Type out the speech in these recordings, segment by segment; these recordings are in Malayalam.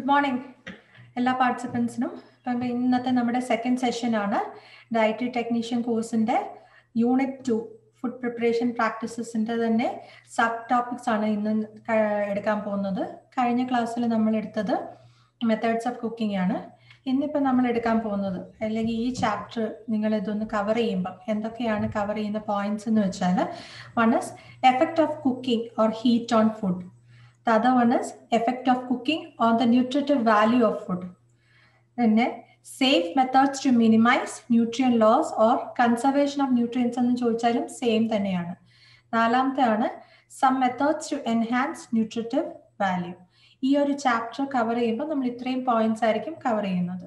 മോർണിംഗ് എല്ലാ പാർട്ടിസിപ്പൻസിനും. ഇപ്പം ഇന്നത്തെ നമ്മുടെ സെക്കൻഡ് സെഷനാണ് ഡയറ്ററി ടെക്നീഷ്യൻ കോഴ്സിൻ്റെ യൂണിറ്റ് 2 ഫുഡ് പ്രിപ്പറേഷൻ പ്രാക്ടീസസിൻ്റെ തന്നെ സബ് ടോപ്പിക്സ് ആണ് ഇന്ന് എടുക്കാൻ പോകുന്നത്. കഴിഞ്ഞ ക്ലാസ്സിൽ നമ്മൾ എടുത്തത് മെത്തേഡ്സ് ഓഫ് കുക്കിംഗ് ആണ്. ഇന്നിപ്പോൾ നമ്മൾ എടുക്കാൻ പോകുന്നത് അല്ലെങ്കിൽ ഈ ചാപ്റ്റർ നിങ്ങൾ ഇതൊന്ന് കവർ ചെയ്യുമ്പം എന്തൊക്കെയാണ് കവർ ചെയ്യുന്ന പോയിന്റ്സ് എന്ന് വെച്ചാൽ, one is effect of cooking or heat on food. The other one is effect of cooking on the nutritive value of food. Then safe methods to minimize nutrient loss or conservation of nutrients എന്ന് ചോദിച്ചാലും സെയിം തന്നെയാണ്. നാലാമത്തെയാണ് some methods to enhance nutritive value. ഈ ഒരു ചാപ്റ്റർ കവർ ചെയ്യുമ്പോൾ നമ്മൾ ഇത്രയും പോയിന്റ്സ് ആയിരിക്കും കവർ ചെയ്യുന്നത്.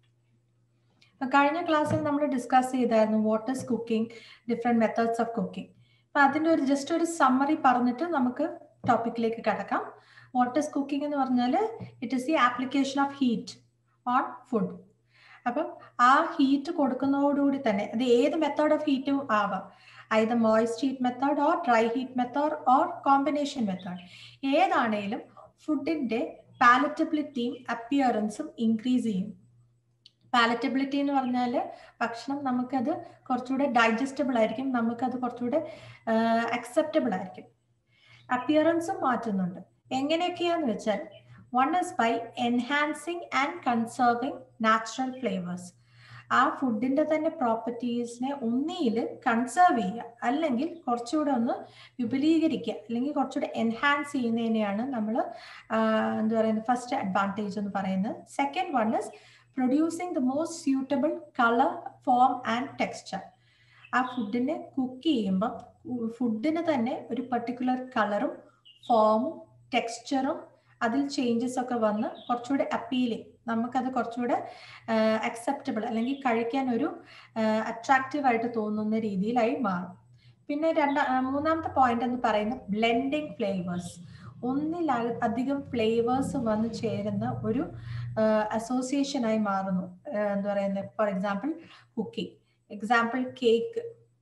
കഴിഞ്ഞ ക്ലാസ്സിൽ നമ്മൾ ഡിസ്കസ് ചെയ്തായിരുന്നു what is cooking, different methods of cooking. അപ്പൊ അതിൻ്റെ ഒരു ജസ്റ്റ് ഒരു സമ്മറി പറഞ്ഞിട്ട് നമുക്ക് ടോപ്പിക്കിലേക്ക് കടക്കാം. വാട്ട് ഈസ് കുക്കിംഗ് എന്ന് പറഞ്ഞാൽ it is the application of heat on food. അപ്പം ആ ഹീറ്റ് കൊടുക്കുന്നതോടുകൂടി തന്നെ അത് ഏത് മെത്തേഡ് ഓഫ് ഹീറ്റും ആവാം, either moist heat method or dry heat method or combination method. ഏതാണേലും ഫുഡിന്റെ പാലറ്റബിലിറ്റിയും അപ്പിയറൻസും ഇൻക്രീസ് ചെയ്യും. പാലറ്റബിലിറ്റി എന്ന് പറഞ്ഞാൽ ഭക്ഷണം നമുക്കത് കുറച്ചുകൂടെ ഡൈജസ്റ്റബിൾ ആയിരിക്കും, നമുക്കത് കുറച്ചുകൂടെ അക്സെപ്റ്റബിൾ ആയിരിക്കും. അപ്പിയറൻസും മാറ്റുന്നുണ്ട്. എങ്ങനെയൊക്കെയാന്ന് വെച്ചാൽ, one is by enhancing and conserving natural flavours. ആ ഫുഡിന്റെ തന്നെ പ്രോപ്പർട്ടീസിനെ ഒന്നിയിൽ കൺസേർവ് ചെയ്യുക, അല്ലെങ്കിൽ കുറച്ചുകൂടെ ഒന്ന് വിപുലീകരിക്കുക, അല്ലെങ്കിൽ കുറച്ചുകൂടെ എൻഹാൻസ് ചെയ്യുന്നതിനെയാണ് നമ്മൾ എന്താ പറയുന്നത് ഫസ്റ്റ് അഡ്വാൻറ്റേജ് എന്ന് പറയുന്നത്. Second one is producing the most suitable colour, form and texture. ആ ഫുഡിനെ കുക്ക് ചെയ്യുമ്പം ഫുഡിന് തന്നെ ഒരു പർട്ടിക്കുലർ കളറും ഫോമും ടെക്സ്ചറും അതിൽ ചേഞ്ചസ് ഒക്കെ വന്ന് കുറച്ചുകൂടെ അപ്പീലിങ്, നമുക്കത് കുറച്ചുകൂടെ അക്സെപ്റ്റബിൾ അല്ലെങ്കിൽ കഴിക്കാൻ ഒരു അട്രാക്റ്റീവായിട്ട് തോന്നുന്ന രീതിയിലായി മാറും. പിന്നെ മൂന്നാമത്തെ പോയിന്റ് എന്ന് പറയുന്നത് ബ്ലെൻഡിങ് ഫ്ലേവേഴ്സ്. ഒന്നിലധികം ഫ്ലേവേഴ്സ് വന്ന് ചേരുന്ന ഒരു അസോസിയേഷനായി മാറുന്നു. എന്താ പറയുന്നത്, for example cooking, example cake,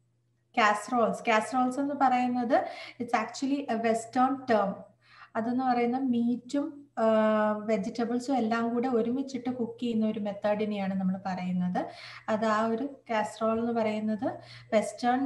casseroles എന്ന് പറയുന്നത് it's actually a western term. അതെന്ന് പറയുന്നത് മീറ്റും വെജിറ്റബിൾസും എല്ലാം കൂടെ ഒരുമിച്ചിട്ട് കുക്ക് ചെയ്യുന്ന ഒരു മെത്തേഡിനെയാണ് നമ്മൾ പറയുന്നത്. അത് ആ ഒരു കാസറോൾ എന്ന് പറയുന്നത് വെസ്റ്റേൺ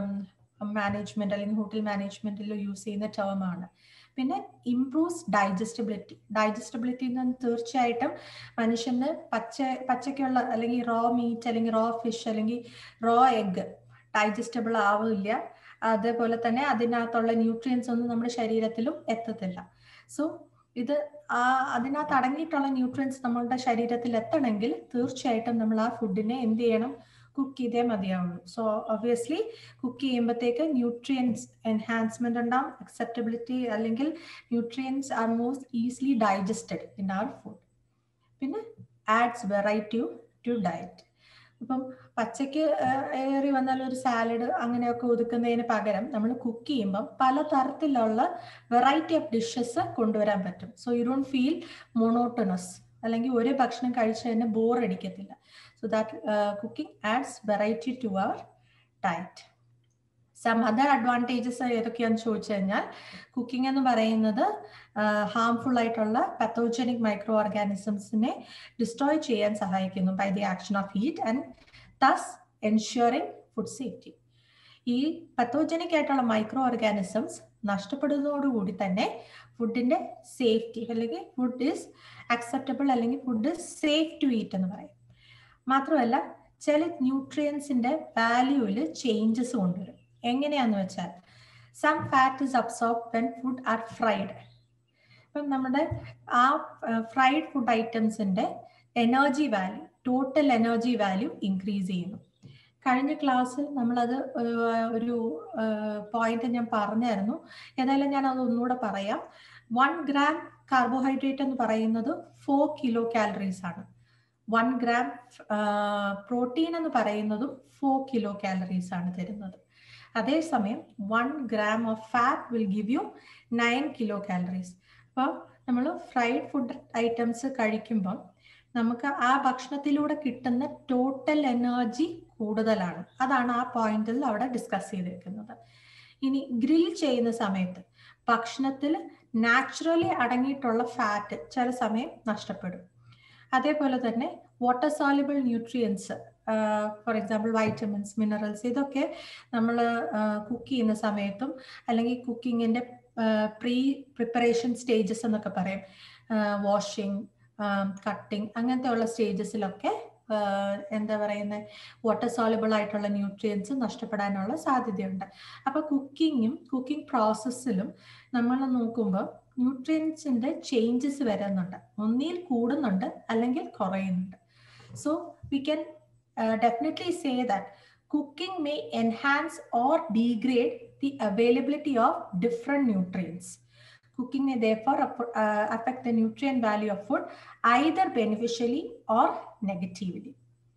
മാനേജ്മെന്റ് അല്ലെങ്കിൽ ഹോട്ടൽ മാനേജ്മെന്റിൽ യൂസ് ചെയ്യുന്ന ടേമാണ്. പിന്നെ ഇംപ്രൂവ്സ് ഡൈജസ്റ്റബിലിറ്റി എന്ന് തീർച്ചയായിട്ടും മനുഷ്യന് പച്ചക്കുള്ള അല്ലെങ്കിൽ റോ മീറ്റ് അല്ലെങ്കിൽ റോ ഫിഷ് അല്ലെങ്കിൽ റോ എഗ് ഡൈജസ്റ്റബിൾ ആവില്ല. അതേപോലെ തന്നെ അതിനകത്തുള്ള ന്യൂട്രിയൻസ് ഒന്നും നമ്മുടെ ശരീരത്തിലും എത്തത്തില്ല. സോ ഇത് അതിനകത്ത് അടങ്ങിയിട്ടുള്ള ന്യൂട്രിയൻസ് നമ്മളുടെ ശരീരത്തിൽ എത്തണമെങ്കിൽ തീർച്ചയായിട്ടും നമ്മൾ ആ ഫുഡിനെ എന്ത് ചെയ്യണം, കുക്ക് ചെയ്തേ മതിയാവുള്ളൂ. സോ ഒബ്വിയസ്ലി കുക്ക് ചെയ്യുമ്പോഴത്തേക്ക് ന്യൂട്രിയൻസ് എൻഹാൻസ്മെന്റ് ഉണ്ടാവും, അക്സെപ്റ്റബിലിറ്റി അല്ലെങ്കിൽ nutrients are most easily digested in our food. പിന്നെ ആഡ്സ് വെറൈറ്റി ടു ഡയറ്റ്. ഇപ്പം പച്ചയ്ക്ക് ഏറി വന്നാൽ ഒരു സാലഡ് അങ്ങനെയൊക്കെ ഒതുക്കുന്നതിന് പകരം നമ്മൾ കുക്ക് ചെയ്യുമ്പം പലതരത്തിലുള്ള വെറൈറ്റി ഓഫ് ഡിഷസ് കൊണ്ടുവരാൻ പറ്റും. So you don't feel monotonous, അല്ലെങ്കിൽ ഒരു ഭക്ഷണം കഴിച്ച് തന്നെ ബോർ അടിക്കത്തില്ല. So that cooking adds variety to our diet. Some other advantages ഏതൊക്കെയാണെന്ന് ചോദിച്ചു കഴിഞ്ഞാൽ, കുക്കിംഗ് എന്ന് പറയുന്നത് ഹാംഫുൾ ആയിട്ടുള്ള പത്തോജനിക് മൈക്രോ ഓർഗാനിസംസിനെ ഡിസ്ട്രോയ് ചെയ്യാൻ സഹായിക്കുന്നു by the action of heat and thus ensuring food safety. ഈ പത്തോജനിക് ആയിട്ടുള്ള മൈക്രോ ഓർഗാനിസംസ് നഷ്ടപ്പെടുന്നതോടുകൂടി തന്നെ ഫുഡിന്റെ സേഫ്റ്റി അല്ലെങ്കിൽ ഫുഡ് ഈസ് അക്സെപ്റ്റബിൾ അല്ലെങ്കിൽ food is safe to eat എന്ന് പറയും. മാത്രമല്ല ചില ന്യൂട്രിയൻസിന്റെ വാല്യൂവിൽ ചേഞ്ചസ് കൊണ്ടുവരും. എങ്ങനെയാന്ന് വെച്ചാൽ, some fat is absorbed when food are fried. ഇപ്പം നമ്മുടെ ആ ഫ്രൈഡ് ഫുഡ് ഐറ്റംസിന്റെ energy value, total energy value increase ചെയ്യുന്നു. കഴിഞ്ഞ ക്ലാസ്സിൽ നമ്മളത് ഒരു പോയിന്റ് ഞാൻ പറഞ്ഞായിരുന്നു. ഏതായാലും ഞാൻ അത് ഒന്നുകൂടെ പറയാം. 1 gram കാർബോഹൈഡ്രേറ്റ് എന്ന് പറയുന്നത് 4 കിലോ കാലറീസ് ആണ്. 1 gram പ്രോട്ടീൻ എന്ന് പറയുന്നതും 4 കിലോ കാലറീസ് ആണ് തരുന്നത്. അതേസമയം 1 gram of fat will give you 9 kilo calories. അപ്പോൾ നമ്മൾ ഫ്രൈഡ് ഫുഡ് ഐറ്റംസ് കഴിക്കുമ്പം നമുക്ക് ആ ഭക്ഷണത്തിലൂടെ കിട്ടുന്ന ടോട്ടൽ എനർജി കൂടുതലാണ്. അതാണ് ആ പോയിന്റിൽ അവിടെ ഡിസ്കസ് ചെയ്തിരിക്കുന്നത്. ഇനി ഗ്രിൽ ചെയ്യുന്ന സമയത്ത് ഭക്ഷണത്തിൽ നാച്ചുറലി അടങ്ങിയിട്ടുള്ള ഫാറ്റ് ചില സമയം നഷ്ടപ്പെടും. അതേപോലെ തന്നെ water soluble nutrients, for example vitamins, minerals, ഇതൊക്കെ നമ്മൾ കുക്ക് ചെയ്യുന്ന സമയത്തും അല്ലെങ്കിൽ കുക്കിങ്ങിൻ്റെ പ്രിപ്പറേഷൻ സ്റ്റേജസ് എന്നൊക്കെ പറയും, വാഷിംഗ്, കട്ടിങ്, അങ്ങനത്തെ ഉള്ള സ്റ്റേജസിലൊക്കെ എന്താ പറയുന്നത്, വാട്ടർ സോലബിൾ ആയിട്ടുള്ള ന്യൂട്രിയൻസ് നഷ്ടപ്പെടാനുള്ള സാധ്യതയുണ്ട്. അപ്പോൾ കുക്കിംഗ് പ്രോസസ്സിലും നമ്മൾ നോക്കുമ്പോൾ ന്യൂട്രിയൻസിൻ്റെ ചേഞ്ചസ് വരുന്നുണ്ട്, ഒന്നിൽ കൂടുന്നുണ്ട് അല്ലെങ്കിൽ കുറയുന്നുണ്ട്. So we can definitely say that cooking may enhance or degrade the availability of different nutrients. Cooking may therefore affect the nutrient value of food either beneficially or negatively.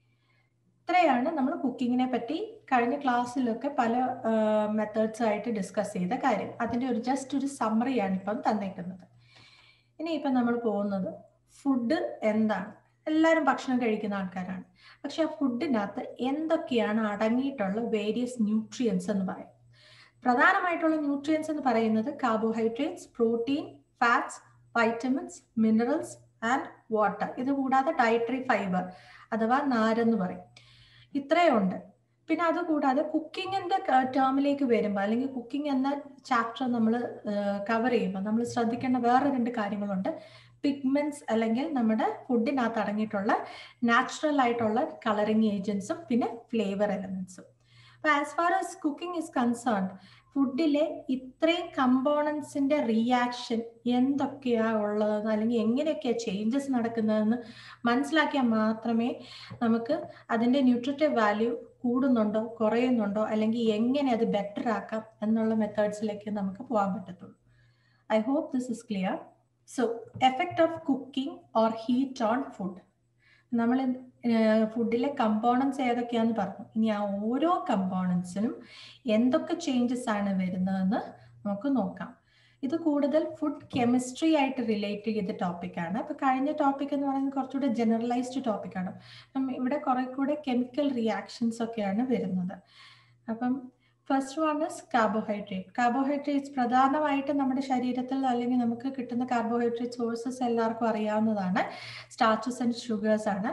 ഇത്രയാണ് നമ്മൾ കുക്കിങ്ങിനെ പറ്റി കഴിഞ്ഞ ക്ലാസ്സിലൊക്കെ പല മെത്തേഡ്സ് ആയിട്ട് ഡിസ്കസ് ചെയ്ത കാര്യം. അതിൻ്റെ ജസ്റ്റ് ഒരു സമ്മറിയാണ് ഇപ്പം തന്നേക്കുന്നത്. ഇനിയിപ്പം നമ്മൾ പോകുന്നത് ഫുഡ് എന്താണ്. എല്ലാവരും ഭക്ഷണം കഴിക്കുന്ന ആൾക്കാരാണ്, പക്ഷെ ആ ഫുഡിനകത്ത് എന്തൊക്കെയാണ് അടങ്ങിയിട്ടുള്ള വേരിയസ് ന്യൂട്രിയൻസ് എന്ന് പറയും. പ്രധാനമായിട്ടുള്ള ന്യൂട്രിയൻസ് എന്ന് പറയുന്നത് carbohydrates, protein, fats, vitamins, minerals and water. ഇത് കൂടാതെ ഡയറ്ററി ഫൈബർ അഥവാ നാരെന്ന് പറയും. ഇത്രയുണ്ട്. പിന്നെ അതുകൂടാതെ കുക്കിങ്ങിൻ്റെ ടേമിലേക്ക് വരുമ്പോൾ അല്ലെങ്കിൽ കുക്കിംഗ് എന്ന ചാപ്റ്റർ നമ്മൾ കവർ ചെയ്യുമ്പോൾ നമ്മൾ ശ്രദ്ധിക്കേണ്ട വേറെ 2 കാര്യങ്ങളുണ്ട്. പിഗ്മെന്റ്സ് അല്ലെങ്കിൽ നമ്മുടെ ഫുഡിനകത്ത് അടങ്ങിയിട്ടുള്ള നാച്ചുറൽ ആയിട്ടുള്ള കളറിങ് ഏജൻസും പിന്നെ ഫ്ലേവർ എലമെന്റ്സും. അപ്പോൾ as far as cooking is concerned, ഫുഡിലെ ഇത്രയും കമ്പോണൻസിന്റെ റിയാക്ഷൻ എന്തൊക്കെയാണ് ഉള്ളതെന്ന് അല്ലെങ്കിൽ എങ്ങനെയൊക്കെയാണ് ചേഞ്ചസ് നടക്കുന്നതെന്ന് മനസ്സിലാക്കിയാൽ മാത്രമേ നമുക്ക് അതിൻ്റെ ന്യൂട്രിറ്റീവ് വാല്യൂ കൂടുന്നുണ്ടോ കുറയുന്നുണ്ടോ അല്ലെങ്കിൽ എങ്ങനെ അത് ബെറ്റർ ആക്കാം എന്നുള്ള മെത്തേഡ്സിലേക്ക് നമുക്ക് പോകാൻ പറ്റത്തുള്ളൂ. I hope this is clear. So effect of cooking or heat on food. നമ്മൾ ഫുഡിലെ കമ്പോണൻസ് ഏതൊക്കെയാണെന്ന് പറഞ്ഞു. ഇനി ആ ഓരോ കമ്പോണൻസിനും എന്തൊക്കെ ചേഞ്ചസ് ആണ് വരുന്നതെന്ന് നമുക്ക് നോക്കാം. ഇത് കൂടുതൽ ഫുഡ് കെമിസ്ട്രി ആയിട്ട് റിലേറ്റ് ചെയ്ത ടോപ്പിക്കാണ്. അപ്പോൾ കഴിഞ്ഞ ടോപ്പിക് എന്ന് പറയുന്നത് കുറച്ചുകൂടെ ജനറലൈസ്ഡ് ടോപ്പിക്കാണ്. അപ്പം ഇവിടെ കുറെ കൂടെ കെമിക്കൽ റിയാക്ഷൻസ് ഒക്കെയാണ് വരുന്നത്. അപ്പം first one is carbohydrate. Carbohydrates പ്രധാനമായിട്ട് നമ്മുടെ ശരീരത്തിൽ അല്ലെങ്കിൽ നമുക്ക് കിട്ടുന്ന കാർബോഹൈഡ്രേറ്റ് സോഴ്സസ് എല്ലാവർക്കും അറിയാവുന്നതാണ്. സ്റ്റാർച്ചസ് ആൻഡ് ഷുഗേഴ്സ് ആണ്.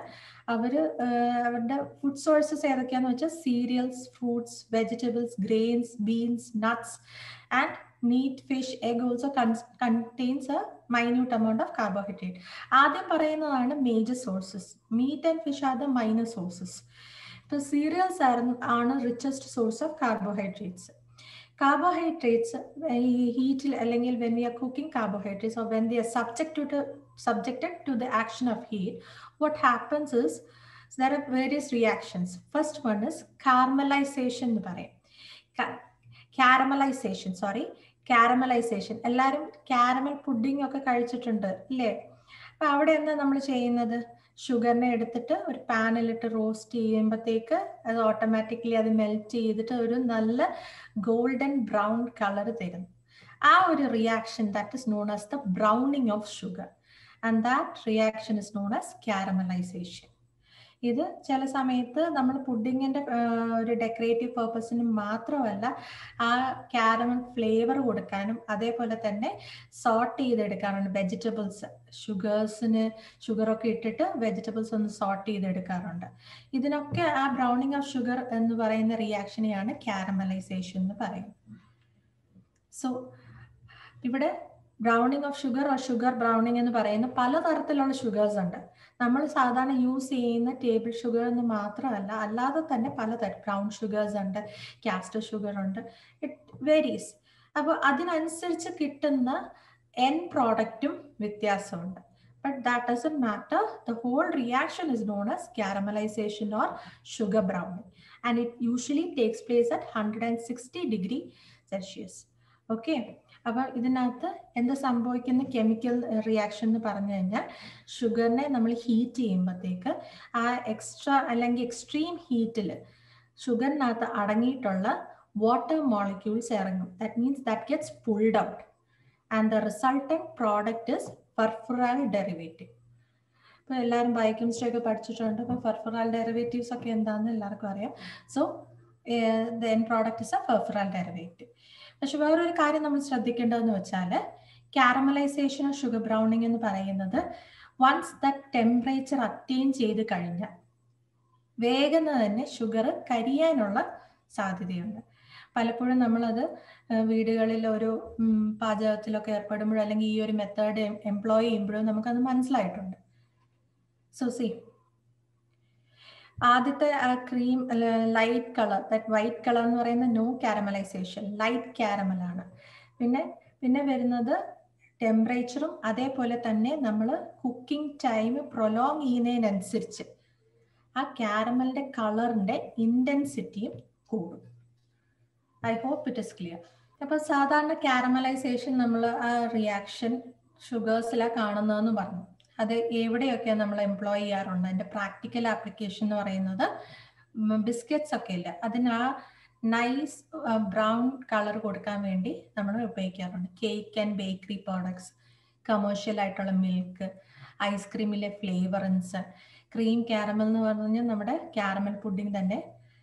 അവരുടെ ഫുഡ് സോഴ്സസ് ഏതൊക്കെയാണെന്ന് വെച്ചാൽ cereals, fruits, vegetables, grains, beans, nuts and meat, fish, egg also contains a minute amount of carbohydrate. ആദ്യം പറയുന്നതാണ് major sources. Meat and fish are the minor sources. ഇപ്പോൾ സീരിയൽസ് ആണ് richest source of carbohydrates. Carbohydrates ഈ ഹീറ്റിൽ അല്ലെങ്കിൽ when we are cooking carbohydrates or when they are subjected to the action of heat, what happens is there are various reactions. First one is caramelization എന്ന് പറയും. കാരമലൈസേഷൻ. എല്ലാവരും കാരമൽ പുഡിംഗ് ഒക്കെ കഴിച്ചിട്ടുണ്ട് അല്ലേ? അപ്പം അവിടെ എന്താ നമ്മൾ ചെയ്യുന്നത്? ഷുഗറിനെ എടുത്തിട്ട് ഒരു പാനിലിട്ട് റോസ്റ്റ് ചെയ്യുമ്പോഴത്തേക്ക് അത് ഓട്ടോമാറ്റിക്കലി അത് മെൽറ്റ് ചെയ്തിട്ട് ഒരു നല്ല ഗോൾഡൻ ബ്രൗൺ കളർ തരുന്നു. ആ ഒരു reaction that is known as the browning of sugar and that reaction is known as caramelization. ഇത് ചില സമയത്ത് നമ്മൾ പുഡിങ്ങിൻ്റെ ഒരു ഡെക്കറേറ്റീവ് പർപ്പസിന് മാത്രമല്ല, ആ കാരമൽ ഫ്ലേവർ കൊടുക്കാനും അതേപോലെ തന്നെ സോട്ട് ചെയ്തെടുക്കാറുണ്ട്. വെജിറ്റബിൾസ് ഷുഗറൊക്കെ ഇട്ടിട്ട് വെജിറ്റബിൾസ് ഒന്ന് സോട്ട് ചെയ്തെടുക്കാറുണ്ട്. ഇതിനൊക്കെ ആ ബ്രൗണിങ് ഓഫ് ഷുഗർ എന്ന് പറയുന്ന റിയാക്ഷനെയാണ് കാരമലൈസേഷൻ എന്ന് പറയുന്നത്. സോ ഇവിടെ browning of sugar or sugar browning എന്ന് പറയുന്ന പലതരത്തിലുള്ള ഷുഗേഴ്സ് ഉണ്ട്. നമ്മൾ സാധാരണ യൂസ് ചെയ്യുന്ന ടേബിൾ ഷുഗർ എന്ന് മാത്രമല്ല, അല്ലാതെ തന്നെ പലതരം ബ്രൗൺ ഷുഗേഴ്സ് ഉണ്ട്, കാസ്റ്റർ ഷുഗർ ഉണ്ട്, ഇറ്റ് വേരീസ്. അപ്പോൾ അതിനനുസരിച്ച് കിട്ടുന്ന എൻ പ്രോഡക്റ്റും വ്യത്യാസമുണ്ട്. But that doesn't matter. The whole reaction is known as caramelization or sugar browning and it usually takes place at 160 degree Celsius. Okay, അപ്പോൾ ഇതിനകത്ത് എന്താ സംഭവിക്കുന്ന കെമിക്കൽ റിയാക്ഷൻ എന്ന് പറഞ്ഞു കഴിഞ്ഞാൽ, ഷുഗറിനെ നമ്മൾ ഹീറ്റ് ചെയ്യുമ്പോഴത്തേക്ക് ആ എക്സ്ട്രാ അല്ലെങ്കിൽ എക്സ്ട്രീം ഹീറ്റിൽ ഷുഗറിനകത്ത് അടങ്ങിയിട്ടുള്ള വാട്ടർ മോളിക്യൂൾസ് ഇറങ്ങും. That means that gets pulled out and the resultant product is furfural derivative. ഇപ്പോൾ എല്ലാവരും ബയോകെമിസ്ട്രി ഒക്കെ പഠിച്ചിട്ടുണ്ട്. അപ്പോൾ പെർഫറൽ ഡെറിവേറ്റീവ്സ് ഒക്കെ എന്താണെന്ന് എല്ലാവർക്കും അറിയാം. So the end product is a furfural derivative. പക്ഷെ വേറൊരു കാര്യം നമ്മൾ ശ്രദ്ധിക്കേണ്ടതെന്ന് വെച്ചാൽ, കാരമലൈസേഷൻ ഓഫ് ഷുഗർ ബ്രൗണിംഗ് എന്ന് പറയുന്നത് വൺസ് ദ ടെമ്പറേച്ചർ അറ്റൈൻ ചെയ്ത് കഴിഞ്ഞാൽ വേഗം തന്നെ ഷുഗർ കരിയാനുള്ള സാധ്യതയുണ്ട്. പലപ്പോഴും നമ്മളത് വീടുകളിൽ ഒരു പാചകത്തിലൊക്കെ ഏർപ്പെടുമ്പോഴും അല്ലെങ്കിൽ ഈ ഒരു മെത്തേഡ് എംപ്ലോയ് ചെയ്യുമ്പോഴും നമുക്കത് മനസ്സിലായിട്ടുണ്ട്. സോ സി ആദ്യത്തെ cream light colour, that white colour എന്ന് പറയുന്നത് നോ കാരമലൈസേഷൻ, ലൈറ്റ് കാരമലാണ്. പിന്നെ വരുന്നത് ടെമ്പറേച്ചറും അതേപോലെ തന്നെ നമ്മൾ കുക്കിംഗ് ടൈം പ്രൊലോങ് ചെയ്യുന്നതിനനുസരിച്ച് ആ കാരമലിന്റെ കളറിന്റെ ഇന്റൻസിറ്റിയും കൂടും. I hope it is clear. അപ്പൊ സാധാരണ കാരമലൈസേഷൻ നമ്മൾ ആ റിയാക്ഷൻ ഷുഗേഴ്സിലാണ് കാണുന്നതെന്ന് പറഞ്ഞു. അത് എവിടെയൊക്കെ നമ്മൾ എംപ്ലോയ് ചെയ്യാറുണ്ട്? അതിന്റെ പ്രാക്ടിക്കൽ ആപ്ലിക്കേഷൻ എന്ന് പറയുന്നത് ബിസ്ക്കറ്റ്സ് ഒക്കെ ഇല്ല, അതിന് ആ നൈസ് ബ്രൗൺ കളർ കൊടുക്കാൻ വേണ്ടി നമ്മൾ ഉപയോഗിക്കാറുണ്ട്. Cake and bakery products, commercial ആയിട്ടുള്ള മിൽക്ക്, ഐസ്ക്രീമിലെ ഫ്ലേവറൻസ്, ക്രീം കാരമൽ എന്ന് പറഞ്ഞു കഴിഞ്ഞാൽ നമ്മുടെ കാരമൽ പുഡിംഗ് തന്നെ.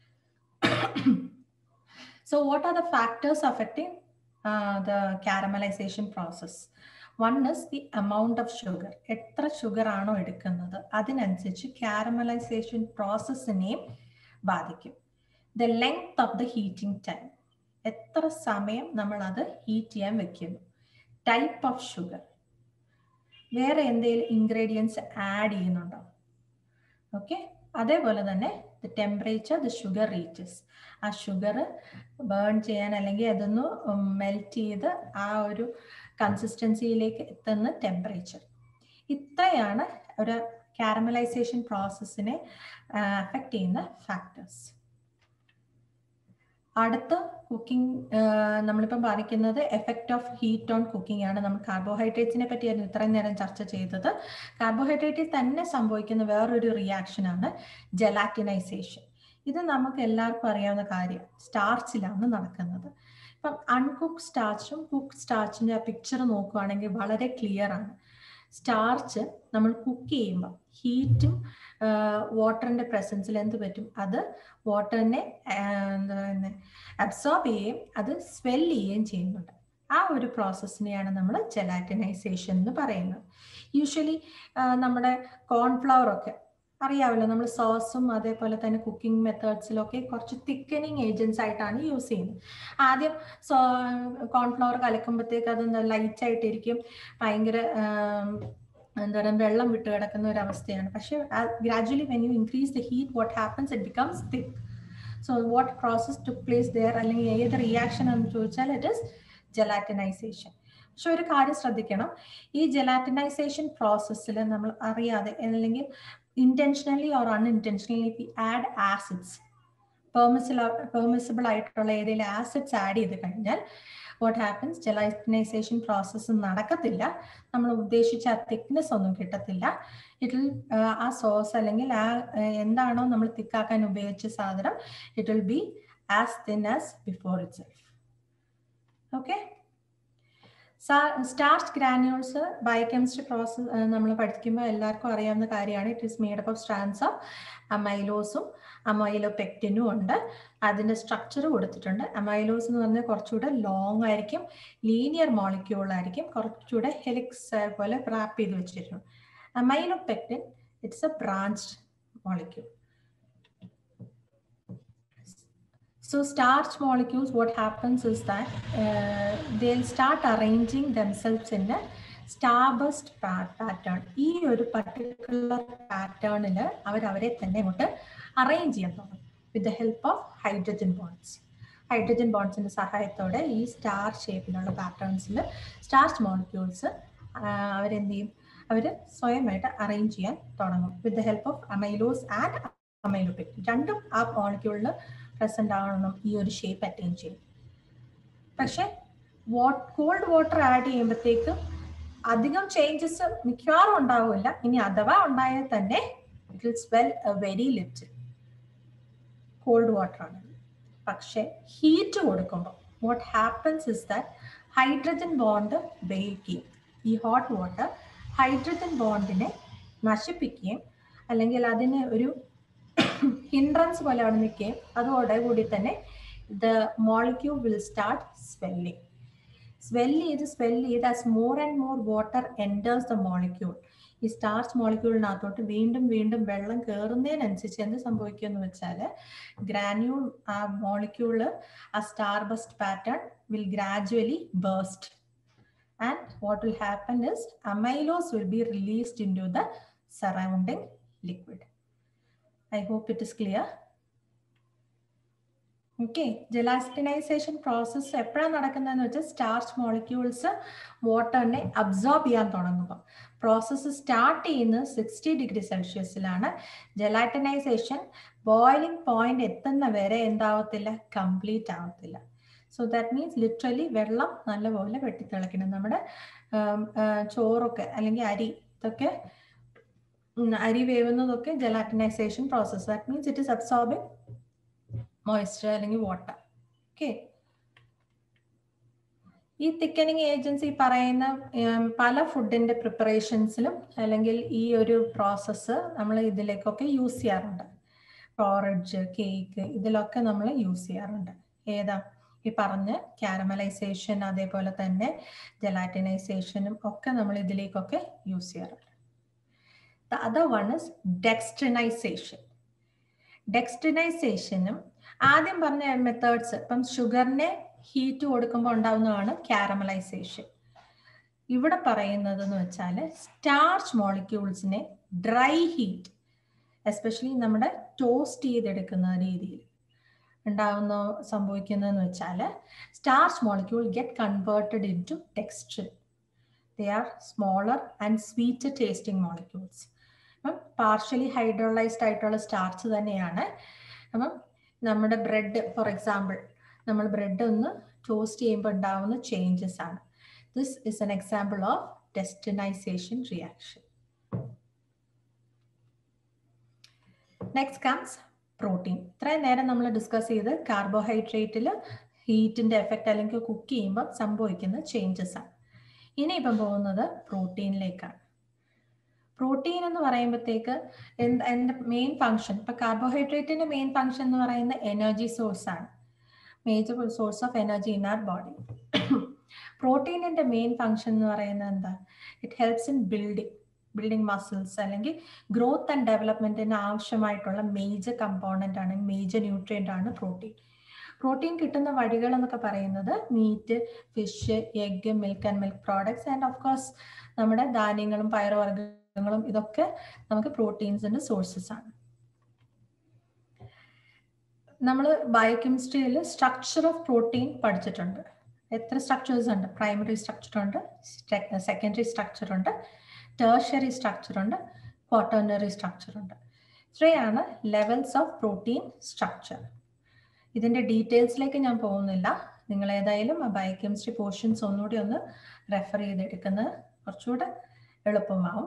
So what are the factors affecting the caramelization process? One is the amount of sugar. എത്ര ഷുഗർ ആണോ എടുക്കുന്നത് അതിനനുസരിച്ച് കാരമലൈസേഷൻ പ്രോസസ്സിനെയും ബാധിക്കും. The length of the heating time. എത്ര സമയം നമ്മൾ അത് ഹീറ്റ് ചെയ്യാൻ വെക്കുന്നു. Type of sugar. വേറെ എന്തെങ്കിലും ഇൻഗ്രീഡിയൻസ് ആഡ് ചെയ്യുന്നുണ്ടോ? ഓക്കെ. അതേപോലെ തന്നെ the temperature the sugar reaches. ആ ഷുഗർ ബേൺ ചെയ്യാൻ അല്ലെങ്കിൽ അതൊന്ന് മെൽറ്റ് ചെയ്ത് ആ ഒരു കൺസിസ്റ്റൻസിയിലേക്ക് എത്തുന്ന ടെമ്പറേച്ചർ. ഇത്രയാണ് ഒരു കാരമലൈസേഷൻ പ്രോസസ്സിനെ അഫക്റ്റ് ചെയ്യുന്ന ഫാക്ടേഴ്സ്. അടുത്ത കുക്കിംഗ് നമ്മളിപ്പം പറയുന്നത് effect of heat on cooking ആണ്. നമ്മൾ കാർബോഹൈഡ്രേറ്റ്സിനെ പറ്റിയായിരുന്നു ഇത്രയും നേരം ചർച്ച ചെയ്തത്. കാർബോഹൈഡ്രേറ്റിൽ തന്നെ സംഭവിക്കുന്ന വേറൊരു റിയാക്ഷനാണ് ജെലാറ്റിനൈസേഷൻ. ഇത് നമുക്ക് എല്ലാവർക്കും അറിയാവുന്ന കാര്യം, സ്റ്റാർച്ചിലാണ് നടക്കുന്നത്. ഇപ്പം അൺകുക്ക് സ്റ്റാർച്ചും കുക്ക് സ്റ്റാർച്ചിൻ്റെ ആ പിക്ചർ നോക്കുകയാണെങ്കിൽ വളരെ ക്ലിയർ ആണ്. സ്റ്റാർച്ച് നമ്മൾ കുക്ക് ചെയ്യുമ്പോൾ ഹീറ്റും വാട്ടറിൻ്റെ പ്രസൻസിൽ എന്ത് പറ്റും, അത് വാട്ടറിനെ അബ്സോർബ് ചെയ്യുകയും അത് സ്വെൽ ചെയ്യുകയും ചെയ്യുന്നുണ്ട്. ആ ഒരു പ്രോസസ്സിനെയാണ് നമ്മൾ ജെലാറ്റിനൈസേഷൻ എന്ന് പറയുന്നത്. യൂഷ്വലി നമ്മുടെ കോൺഫ്ലവർ ഒക്കെ അറിയാമല്ലോ, നമ്മൾ സോസും അതേപോലെ തന്നെ കുക്കിംഗ് മെത്തേഡ്സിലൊക്കെ കുറച്ച് തിക്കനിങ് ഏജൻസ് ആയിട്ടാണ് യൂസ് ചെയ്യുന്നത്. ആദ്യം കോൺഫ്ലവർ കലക്കുമ്പോഴത്തേക്ക് അത് ലൈറ്റ് ആയിട്ടിരിക്കും, ഭയങ്കര എന്താ പറയുക വെള്ളം വിട്ട് കിടക്കുന്ന ഒരു അവസ്ഥയാണ്. പക്ഷേ gradually when you increase the heat what happens, it becomes thick. So what process took place there, അല്ലെങ്കിൽ ഏത് റിയാക്ഷൻ എന്ന് ചോദിച്ചാൽ ഇറ്റ് ഇസ് ജെലാറ്റിനൈസേഷൻ. പക്ഷെ ഒരു കാര്യം ശ്രദ്ധിക്കണം, ഈ ജെലാറ്റിനൈസേഷൻ പ്രോസസ്സിൽ നമ്മൾ അറിയാതെ അല്ലെങ്കിൽ intentionally or unintentionally we add acids, permissible ആയിട്ടുള്ള ഏതെങ്കിലും ആസിഡ്സ് ആഡ് ചെയ്ത് കഴിഞ്ഞാൽ വാട്ട് ഹാപ്പൻസ്, ജെലാറ്റിനൈസേഷൻ പ്രോസസ്സ് നടക്കത്തില്ല, നമ്മൾ ഉദ്ദേശിച്ച ആ തിക്നെസ് ഒന്നും കിട്ടത്തില്ല. ഇറ്റ് വിൽ ആ സോസ് അല്ലെങ്കിൽ ആ എന്താണോ നമ്മൾ തിക്കാക്കാൻ ഉപയോഗിച്ച സാധനം, it will be as thin as before itself. Okay. Starch granules biochemistry process നമ്മൾ പഠിക്കുമ്പോൾ എല്ലാവർക്കും അറിയാവുന്ന കാര്യമാണ്. It is made up of strands of അമൈലോസും അമൈലോപെക്റ്റിനും ഉണ്ട്. അതിൻ്റെ സ്ട്രക്ചർ കൊടുത്തിട്ടുണ്ട്. അമൈലോസ് എന്ന് പറഞ്ഞാൽ കുറച്ചുകൂടെ ലോങ് ആയിരിക്കും, ലീനിയർ മോളിക്യൂൾ ആയിരിക്കും, കുറച്ചുകൂടെ ഹെലിക്സ് പോലെ റാപ്പ് ചെയ്ത് വെച്ചിട്ടുണ്ട്. Amylopectin it's a branched molecule. So starch molecules, what happens is that they'll start arranging themselves in a starburst pattern. ഈ ഒരു പർട്ടിക്കുലർ പാറ്റേണിൽ അവരെ തന്നെ ഇങ്ങോട്ട് അറേഞ്ച് ചെയ്യാൻ തുടങ്ങും with the help of hydrogen bonds. Hydrogen ബോണ്ട്സിൻ്റെ സഹായത്തോടെ ഈ സ്റ്റാർ ഷേപ്പിലുള്ള പാറ്റേൺസിൽ സ്റ്റാർച്ച് മോളിക്യൂൾസ് അവരെന്ത് ചെയ്യും, അവർ സ്വയമായിട്ട് അറേഞ്ച് ചെയ്യാൻ തുടങ്ങും with the help of amylose and amylopectin. രണ്ടും ആ മോളിക്യൂളിൽ പ്രസന്റ് ആവണം ഈ ഒരു ഷേപ്പ് അറ്റൈൻ ചെയ്യും. പക്ഷെ കോൾഡ് വാട്ടർ ആഡ് ചെയ്യുമ്പോഴത്തേക്ക് അധികം ചേഞ്ചസ് മിക്കവാറും ഉണ്ടാവില്ല. ഇനി അഥവാ ഉണ്ടായാൽ തന്നെ it will swell very little. Cold water ആണ്. പക്ഷെ ഹീറ്റ് കൊടുക്കുമ്പോൾ what happens is that hydrogen bond break ചെയ്യും. ഈ ഹോട്ട് വാട്ടർ ഹൈഡ്രജൻ ബോണ്ടിനെ നശിപ്പിക്കുകയും അല്ലെങ്കിൽ അതിന് ഒരു ഹിൻഡ്രൻസ് പോലെ അവിടെ നിൽക്കുകയും അതോടുകൂടി തന്നെ the molecule will start swelling. Swell ചെയ്ത് as more and more water enters the molecule. ഈ സ്റ്റാർച്ച് മോളിക്യൂളിനകത്തോട്ട് വീണ്ടും വെള്ളം കയറുന്നതിനനുസരിച്ച് എന്ത് സംഭവിക്കുമെന്ന് വെച്ചാൽ ഗ്രാന്യൂൾ ആ മോളിക്യൂള് ആ star burst pattern will gradually burst and what will happen is amylose will be released into the surrounding liquid. I hope it is clear. Okay, gelatinization process എപ്പോഴാണ് നടക്കുന്നതെന്ന് വെച്ചാൽ സ്റ്റാർച്ച് മോളിക്യൂൾസ് വാട്ടറിനെ അബ്സോർബ് ചെയ്യാൻ തുടങ്ങുമ്പോൾ പ്രോസസ്സ് സ്റ്റാർട്ട് ചെയ്യുന്നത് 60 ഡിഗ്രി സെൽഷ്യസിലാണ്. ജെലാറ്റിനൈസേഷൻ ബോയിലിംഗ് പോയിന്റ് എത്തുന്ന വരെ എന്താവത്തില്ല, കംപ്ലീറ്റ് ആവത്തില്ല. സോ ദാറ്റ് മീൻസ് ലിറ്ററലി വെള്ളം നല്ലപോലെ വെട്ടിത്തിളയ്ക്കണം. നമ്മുടെ ചോറൊക്കെ അല്ലെങ്കിൽ അരി ഇതൊക്കെ അരി വേവുന്നതൊക്കെ gelatinization process. That means it is absorbing moisture അല്ലെങ്കിൽ വാട്ടർ. ഓക്കെ, ഈ തിക്കനിങ് ഏജൻസി പറയുന്ന പല ഫുഡിന്റെ പ്രിപ്പറേഷൻസിലും അല്ലെങ്കിൽ ഈ ഒരു പ്രോസസ്സ് നമ്മൾ ഇതിലേക്കൊക്കെ യൂസ് ചെയ്യാറുണ്ട്. പോറഡ്ജ്, കേക്ക്, ഇതിലൊക്കെ നമ്മൾ യൂസ് ചെയ്യാറുണ്ട്. ഏതാ ഈ പറഞ്ഞ കാരമലൈസേഷൻ, അതേപോലെ തന്നെ ജെലാറ്റിനൈസേഷനും ഒക്കെ നമ്മൾ ഇതിലേക്കൊക്കെ യൂസ് ചെയ്യാറുണ്ട്. The other one is dextrinization. ഡെക്സ്ട്രിനൈസേഷനും ആദ്യം പറഞ്ഞ മെത്തേഡ്സ്, ഇപ്പം ഷുഗറിനെ ഹീറ്റ് കൊടുക്കുമ്പോൾ ഉണ്ടാവുന്നതാണ് കാരമലൈസേഷൻ. ഇവിടെ പറയുന്നത് എന്ന് വെച്ചാൽ സ്റ്റാർച്ച് മോളിക്യൂൾസിനെ ഡ്രൈ ഹീറ്റ്, എസ്പെഷ്യലി നമ്മുടെ ടോസ്റ്റ് ചെയ്തെടുക്കുന്ന രീതിയിൽ സംഭവിക്കുന്നതെന്ന് വെച്ചാൽ starch molecule get converted into dextrin. They are smaller and sweeter tasting molecules. അപ്പം പാർഷ്യലി ഹൈഡ്രോളൈസ്ഡ് ആയിട്ടുള്ള സ്റ്റാർച്ച് തന്നെയാണ്. അപ്പം നമ്മുടെ ബ്രെഡ്, ഫോർ എക്സാമ്പിൾ, നമ്മൾ ബ്രെഡ് ഒന്ന് ടോസ്റ്റ് ചെയ്യുമ്പോൾ ഉണ്ടാവുന്ന ചേഞ്ചസ് ആണ്. This is an example of dextrinization reaction. Next comes protein. ഇത്രയും നേരം നമ്മൾ ഡിസ്കസ് ചെയ്ത് കാർബോഹൈഡ്രേറ്റിൽ ഹീറ്റിന്റെ എഫക്റ്റ് അല്ലെങ്കിൽ കുക്ക് ചെയ്യുമ്പോൾ സംഭവിക്കുന്ന ചേഞ്ചസ് ആണ്. ഇനിയിപ്പം പോകുന്നത് പ്രോട്ടീനിലേക്കാണ്. പ്രോട്ടീൻ എന്ന് പറയുമ്പോഴത്തേക്ക് എൻ്റെ മെയിൻ ഫങ്ഷൻ, ഇപ്പൊ കാർബോഹൈഡ്രേറ്റിന്റെ മെയിൻ ഫങ്ഷൻ എന്ന് പറയുന്നത് എനർജി സോഴ്സ് ആണ്, major source of energy in our body. പ്രോട്ടീനിന്റെ മെയിൻ ഫങ്ഷൻ എന്ന് പറയുന്നത് എന്താ? It helps in building muscles അല്ലെങ്കിൽ ഗ്രോത്ത് ആൻഡ് ഡെവലപ്മെന്റിന് ആവശ്യമായിട്ടുള്ള മേജർ കമ്പോണന്റ് ആണ്, മേജർ ന്യൂട്രിയന്റ് ആണ് പ്രോട്ടീൻ. പ്രോട്ടീൻ കിട്ടുന്ന വഴികൾ എന്നൊക്കെ പറയുന്നത് meat, fish, egg, milk and milk products and of course നമ്മുടെ ധാന്യങ്ങളും പയറുവർഗ്ഗങ്ങളും, ഇതൊക്കെ നമുക്ക് പ്രോട്ടീൻസിന്റെ സോഴ്സസ് ആണ്. നമ്മൾ ബയോകെമിസ്ട്രിയിൽ സ്ട്രക്ചർ ഓഫ് പ്രോട്ടീൻ പഠിച്ചിട്ടുണ്ട്. എത്ര സ്ട്രക്ചേഴ്സ് ഉണ്ട്? പ്രൈമറി സ്ട്രക്ചർ ഉണ്ട്, സെക്കൻഡറി സ്ട്രക്ചർ ഉണ്ട്, ടേർഷ്യറി സ്ട്രക്ചർ ഉണ്ട്, ക്വാട്ടർണറി സ്ട്രക്ചർ ഉണ്ട്. ഇത്രയാണ് ലെവൽസ് ഓഫ് പ്രോട്ടീൻ സ്ട്രക്ചർ. ഇതിന്റെ ഡീറ്റെയിൽസിലേക്ക് ഞാൻ പോകുന്നില്ല. നിങ്ങൾ ഏതായാലും ആ ബയോകെമിസ്ട്രി പോർഷൻസ് ഒന്നുകൂടി ഒന്ന് റെഫർ ചെയ്തെടുക്കുന്നത് കുറച്ചുകൂടെ എളുപ്പമാവും.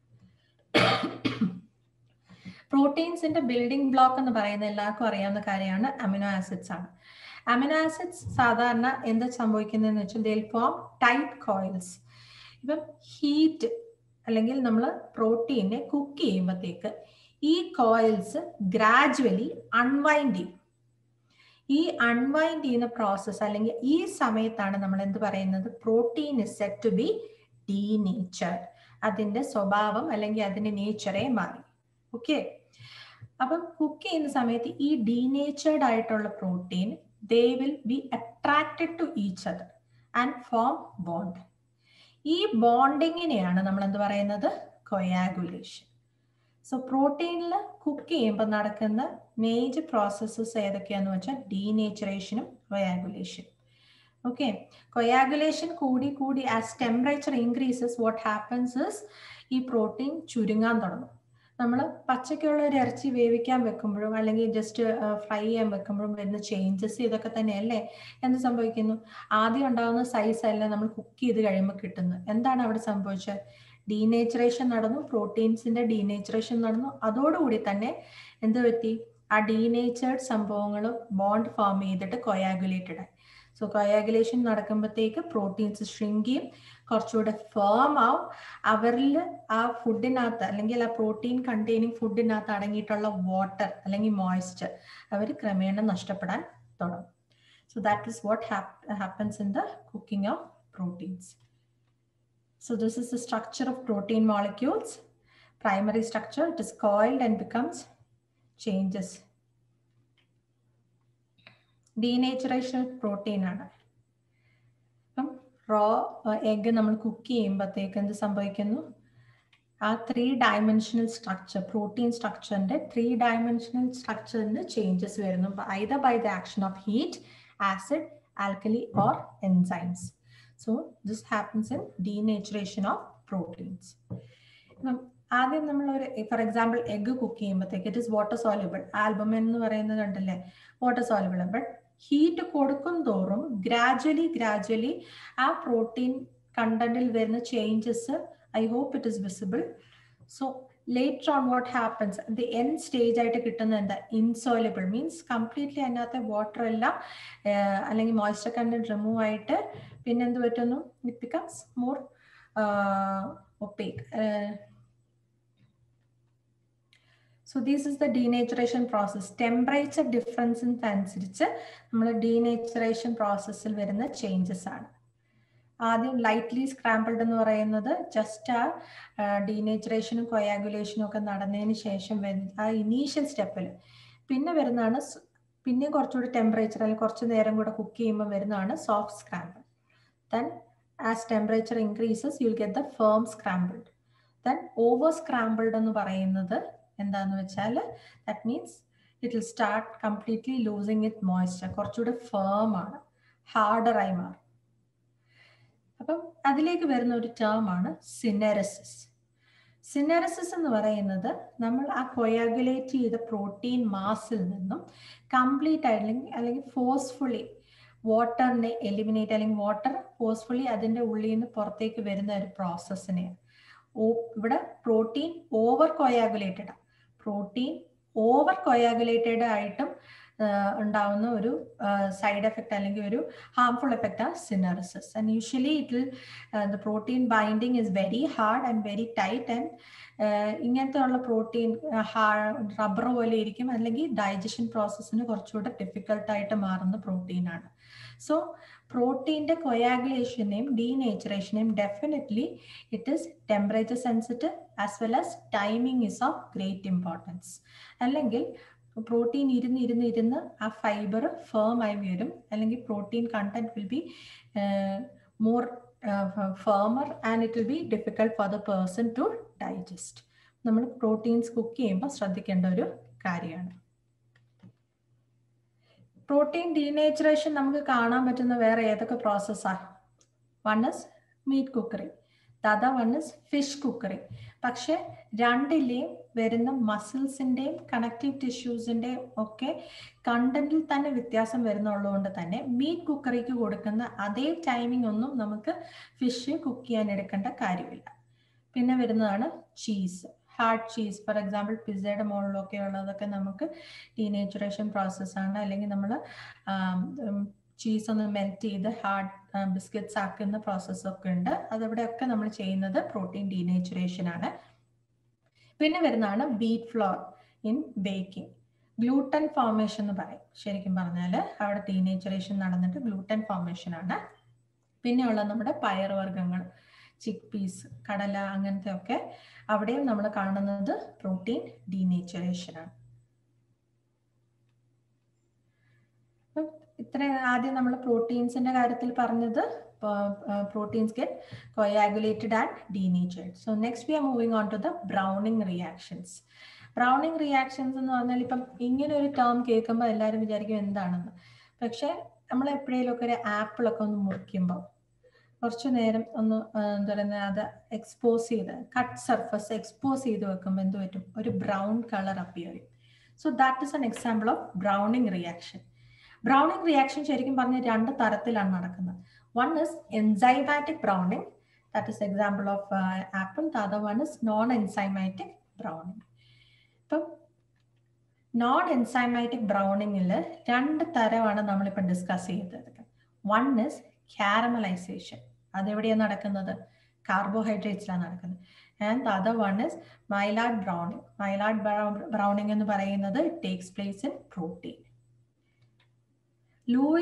പ്രോട്ടീൻസിന്റെ ബിൽഡിംഗ് ബ്ലോക്ക് എന്ന് പറയുന്നത് എല്ലാവർക്കും അറിയാവുന്ന കാര്യമാണ് അമിനോ ആസിഡ്സ് ആണ്. അമിനോ ആസിഡ്സ് സാധാരണ എന്താ സംഭവിക്കുന്നതെന്ന് വെച്ചാൽ ദേ ഫോം ടൈറ്റ് കോയിൽസ്. ഇപ്പം ഹീറ്റ് അല്ലെങ്കിൽ നമ്മൾ പ്രോട്ടീനെ കുക്ക് ചെയ്യുമ്പോഴത്തേക്ക് ഈ കോയിൽസ് ഗ്രാജുവലി അൺവൈൻഡ് ചെയ്യും. ഈ അൺവൈൻഡ് ചെയ്യുന്ന പ്രോസസ്സ് അല്ലെങ്കിൽ ഈ സമയത്താണ് നമ്മൾ എന്ത് പറയുന്നത്? Protein is set to be denatured. അതിന്റെ സ്വഭാവം അല്ലെങ്കിൽ അതിന്റെ നേച്ചറേ മാറി. ഓക്കെ, അപ്പം കുക്ക് ചെയ്യുന്ന സമയത്ത് ഈ ഡീനേച്ചർഡ് ആയിട്ടുള്ള protein they will be attracted to each other and form bond. ഈ ബോണ്ടിങ്ങിനെയാണ് നമ്മൾ എന്ത് പറയുന്നത്? കൊയാഗുലേഷൻ. സോ പ്രോട്ടീനിൽ കുക്ക് ചെയ്യുമ്പോൾ നടക്കുന്ന മേജർ പ്രോസസ്സസ് ഏതൊക്കെയാന്ന് വെച്ചാൽ ഡീനേച്ചറേഷനും കൊയാഗുലേഷനും. ഓക്കെ, കൊയാഗുലേഷൻ കൂടി as temperature increases what happens is ഈ പ്രോട്ടീൻ ചുരുങ്ങാൻ തുടങ്ങും. നമ്മൾ പച്ചക്കുള്ള ഒരു ഇറച്ചി വേവിക്കാൻ വെക്കുമ്പോഴും അല്ലെങ്കിൽ ജസ്റ്റ് ഫ്രൈ ചെയ്യാൻ വെക്കുമ്പോഴും വരുന്ന ചേഞ്ചസ് ഇതൊക്കെ തന്നെയല്ലേ. എന്ത് സംഭവിക്കുന്നു? ആദ്യം ഉണ്ടാകുന്ന സൈസ് അല്ല നമ്മൾ കുക്ക് ചെയ്ത് കഴിയുമ്പോൾ കിട്ടുന്നത്. എന്താണ് അവിടെ സംഭവിച്ചത്? ഡീനേച്ചറേഷൻ നടന്നു, പ്രോട്ടീൻസിന്റെ ഡീനേച്ചറേഷൻ നടന്നു. അതോടുകൂടി തന്നെ എന്ത് പറ്റി? ആ ഡീനേച്ചേർഡ് സംഭവങ്ങൾ ബോണ്ട് ഫോം ചെയ്തിട്ട് കൊയാഗുലേറ്റഡ് ആയി. സോ കൊയാഗുലേഷൻ നടക്കുമ്പോഴത്തേക്ക് പ്രോട്ടീൻസ് ഷ്രിങ്ക് ചെയ്യും, കുറച്ചുകൂടെ ഫേം ആവും. അവരിൽ ആ ഫുഡിനകത്ത് അല്ലെങ്കിൽ ആ പ്രോട്ടീൻ കണ്ടെയ്നിങ് ഫുഡിനകത്ത് അടങ്ങിയിട്ടുള്ള വാട്ടർ അല്ലെങ്കിൽ മോയ്സ്ചർ അവർ ക്രമേണ നഷ്ടപ്പെടാൻ തുടങ്ങും. So that is what happens in the cooking of proteins. So this is the structure of protein molecules. Primary structure, it is coiled and becomes changes. Denaturation protein ആണ്. റോ എഗ് നമ്മൾ കുക്ക് ചെയ്യുമ്പോഴത്തേക്ക് എന്ത് സംഭവിക്കുന്നു? ആ 3-dimensional structure, protein structure, 3-dimensional structure changes വരുന്നു, either by the action of heat, acid, alkali or enzymes. So this happens in denaturation of proteins. ആദ്യം നമ്മൾ ഒരു ഫോർ എക്സാമ്പിൾ എഗ് കുക്ക് ചെയ്യുമ്പോഴത്തേക്ക് it is water soluble. Albumin എന്ന് പറയുന്നത് കണ്ടില്ലേ, വാട്ടർ സോല്യൂബിൾ. ബട്ട് ഹീറ്റ് കൊടുക്കും തോറും ഗ്രാജുവലി ആ പ്രോട്ടീൻ കണ്ടന്റിൽ വരുന്ന changes, I hope it is visible. So later on what happens, the end stage ആയിട്ട് കിട്ടുന്നത് insoluble means completely അതിനകത്തെ വാട്ടർ എല്ലാം അല്ലെങ്കിൽ മോയ്സ്ചർ കണ്ടന്റ് റിമൂവ് ആയിട്ട് പിന്നെ എന്ത് പറ്റുന്നു, it becomes more opaque. So this is the denaturation process. Temperature difference അനുസരിച്ച് നമ്മൾ denaturation പ്രോസസ്സിൽ വരുന്ന ചേഞ്ചസ് ആണ്. ആദ്യം ലൈറ്റ്ലി സ്ക്രാമ്പിൾഡ് എന്ന് പറയുന്നത് ജസ്റ്റ് ആ ഡീനേച്ചറേഷനും കൊയാഗുലേഷനും ഒക്കെ നടന്നതിന് ശേഷം ആ ഇനീഷ്യൽ സ്റ്റെപ്പിൽ. പിന്നെ വരുന്നതാണ് പിന്നെ കുറച്ചുകൂടി ടെമ്പറേച്ചർ അല്ലെങ്കിൽ കുറച്ച് നേരം കൂടെ കുക്ക് ചെയ്യുമ്പോൾ വരുന്നതാണ് soft scramble. Then as temperature increases you will get the firm scrambled. Then over scrambled എന്ന് പറയുന്നത് എന്താന്ന് വെച്ചാൽ that means it will start completely losing it moisture, കുറച്ചുകൂടി ഫേം ആണ്, ഹാർഡറായി മാറും. അപ്പം അതിലേക്ക് വരുന്ന ഒരു ടേം ആണ് സിനറസിസ്. സിനറസിസ് എന്ന് പറയുന്നത് നമ്മൾ ആ കൊയാഗുലേറ്റ് ചെയ്ത പ്രോട്ടീൻ മാസിൽ നിന്നും കംപ്ലീറ്റ് അല്ലെങ്കിൽ ഫോഴ്സ്ഫുള്ളി വാട്ടറിനെ എലിമിനേറ്റ് അല്ലെങ്കിൽ വാട്ടർ ഫോഴ്സ്ഫുള്ളി അതിൻ്റെ ഉള്ളിൽ നിന്ന് പുറത്തേക്ക് വരുന്ന ഒരു പ്രോസസ്സിനെയാണ്. ഇവിടെ പ്രോട്ടീൻ ഓവർ കൊയാഗുലേറ്റഡ് ആയിട്ടും ഉണ്ടാവുന്ന ഒരു സൈഡ് എഫക്റ്റ് അല്ലെങ്കിൽ ഒരു ഹാർംഫുൾ എഫക്റ്റ് ആണ് syneresis. And usually the protein binding is very hard and very tight and ഇങ്ങനത്തെ ഉള്ള പ്രോട്ടീൻ റബ്ബർ പോലെ ഇരിക്കും, അല്ലെങ്കിൽ ഡൈജഷൻ പ്രോസസ്സിന് കുറച്ചുകൂടെ ഡിഫിക്കൽട്ടായിട്ട് മാറുന്ന പ്രോട്ടീനാണ്. സോ പ്രോട്ടീൻ്റെ കൊയാഗുലേഷനെയും ഡീനേച്ചറേഷനെയും definitely it is temperature sensitive as well as timing is of great importance. അല്ലെങ്കിൽ പ്രോട്ടീൻ ഇരുന്ന് ആ ഫൈബർ ഫേം ആയി വരും, അല്ലെങ്കിൽ protein content will be more firmer and it will be difficult for the person to digest. നമ്മൾ പ്രോട്ടീൻസ് കുക്ക് ചെയ്യുമ്പോൾ ശ്രദ്ധിക്കേണ്ട ഒരു കാര്യമാണ്. പ്രോട്ടീൻ ഡീനേച്ചറേഷൻ നമുക്ക് കാണാൻ പറ്റുന്ന വേറെ ഏതൊക്കെ പ്രോസസ്സാണ്? One is meat cookery, the other one is fish cookery. പക്ഷെ രണ്ടിലെയും വരുന്ന മസിൽസിൻ്റെയും കണക്റ്റീവ് ടിഷ്യൂസിൻ്റെയും ഒക്കെ കണ്ടന്റിൽ തന്നെ വ്യത്യാസം വരുന്നുള്ളതുകൊണ്ട് തന്നെ മീറ്റ് കുക്കറിക്ക് കൊടുക്കുന്ന അതേ ടൈമിംഗ് ഒന്നും നമുക്ക് ഫിഷ് കുക്ക് ചെയ്യാൻ എടുക്കേണ്ട കാര്യമില്ല. പിന്നെ വരുന്നതാണ് cheese, hard cheese. For example പിസ്സയുടെ മുകളിലൊക്കെ ഉള്ളതൊക്കെ നമുക്ക് ഡീനേച്ചറേഷൻ പ്രോസസ്സാണ്. അല്ലെങ്കിൽ നമ്മൾ ചീസ് ഒന്ന് മെൽറ്റ് ചെയ്ത് ഹാർഡ് ബിസ്ക്കറ്റ്സ് ആക്കുന്ന പ്രോസസ്സൊക്കെ ഉണ്ട്. അതവിടെയൊക്കെ നമ്മൾ ചെയ്യുന്നത് പ്രോട്ടീൻ ഡീനേച്ചറേഷൻ ആണ്. പിന്നെ വരുന്നതാണ് wheat flour in baking. Gluten formation എന്ന് പറയും. ശരിക്കും പറഞ്ഞാൽ അവിടെ ഡീനേച്ചറേഷൻ നടന്നിട്ട് ഗ്ലൂട്ടൻ ഫോർമേഷൻ ആണ്. പിന്നെയുള്ള നമ്മുടെ പയറുവർഗ്ഗങ്ങൾ, ചിക്ക് പീസ്, കടല, അങ്ങനത്തെ ഒക്കെ അവിടെയും നമ്മൾ കാണുന്നത് പ്രോട്ടീൻ ഡീനേച്ചറേഷൻ ആണ്. ഇത്ര ആദ്യം നമ്മൾ പ്രോട്ടീൻസിന്റെ കാര്യത്തിൽ പറഞ്ഞത്, proteins get coagulated and denatured. So next we are moving on to the Browning reactions. Browning reactions എന്ന് പറഞ്ഞാൽ ഇപ്പം ഇങ്ങനെ ഒരു ടേം കേൾക്കുമ്പോൾ എല്ലാവരും വിചാരിക്കും എന്താണെന്ന്. പക്ഷെ നമ്മൾ എപ്പോഴേലും ഒരു ആപ്പിളൊക്കെ ഒന്ന് മുറിക്കുമ്പോൾ കുറച്ചു നേരം ഒന്ന് എന്താ പറയുന്നത് അത് എക്സ്പോസ് ചെയ്ത് കട്ട് സർഫസ് എക്സ്പോസ് ചെയ്ത് വെക്കുമ്പോൾ എന്ത് പറ്റും? ഒരു ബ്രൗൺ കളർ അപ്പിയർ ചെയ്യും. So that is an example of browning reaction. Browning reaction ശരിക്കും പറഞ്ഞാൽ രണ്ട് തരത്തിലാണ് നടക്കുന്നത്. One is enzymatic browning, that is example of apple. The other one is non-enzymatic browning. ഇപ്പം നോൺ എൻസൈമാറ്റിക് ബ്രൗണിങ്ങിൽ രണ്ട് തരമാണ് നമ്മളിപ്പോൾ ഡിസ്കസ് ചെയ്തത്. വൺ ഇസ് കാരമലൈസേഷൻ, അതെവിടെയാണ് നടക്കുന്നത്? കാർബോഹൈഡ്രേറ്റ്സിലാണ് നടക്കുന്നത്. And the other one is Maillard browning. Maillard browning എന്ന് പറയുന്നത് takes place in protein. Louis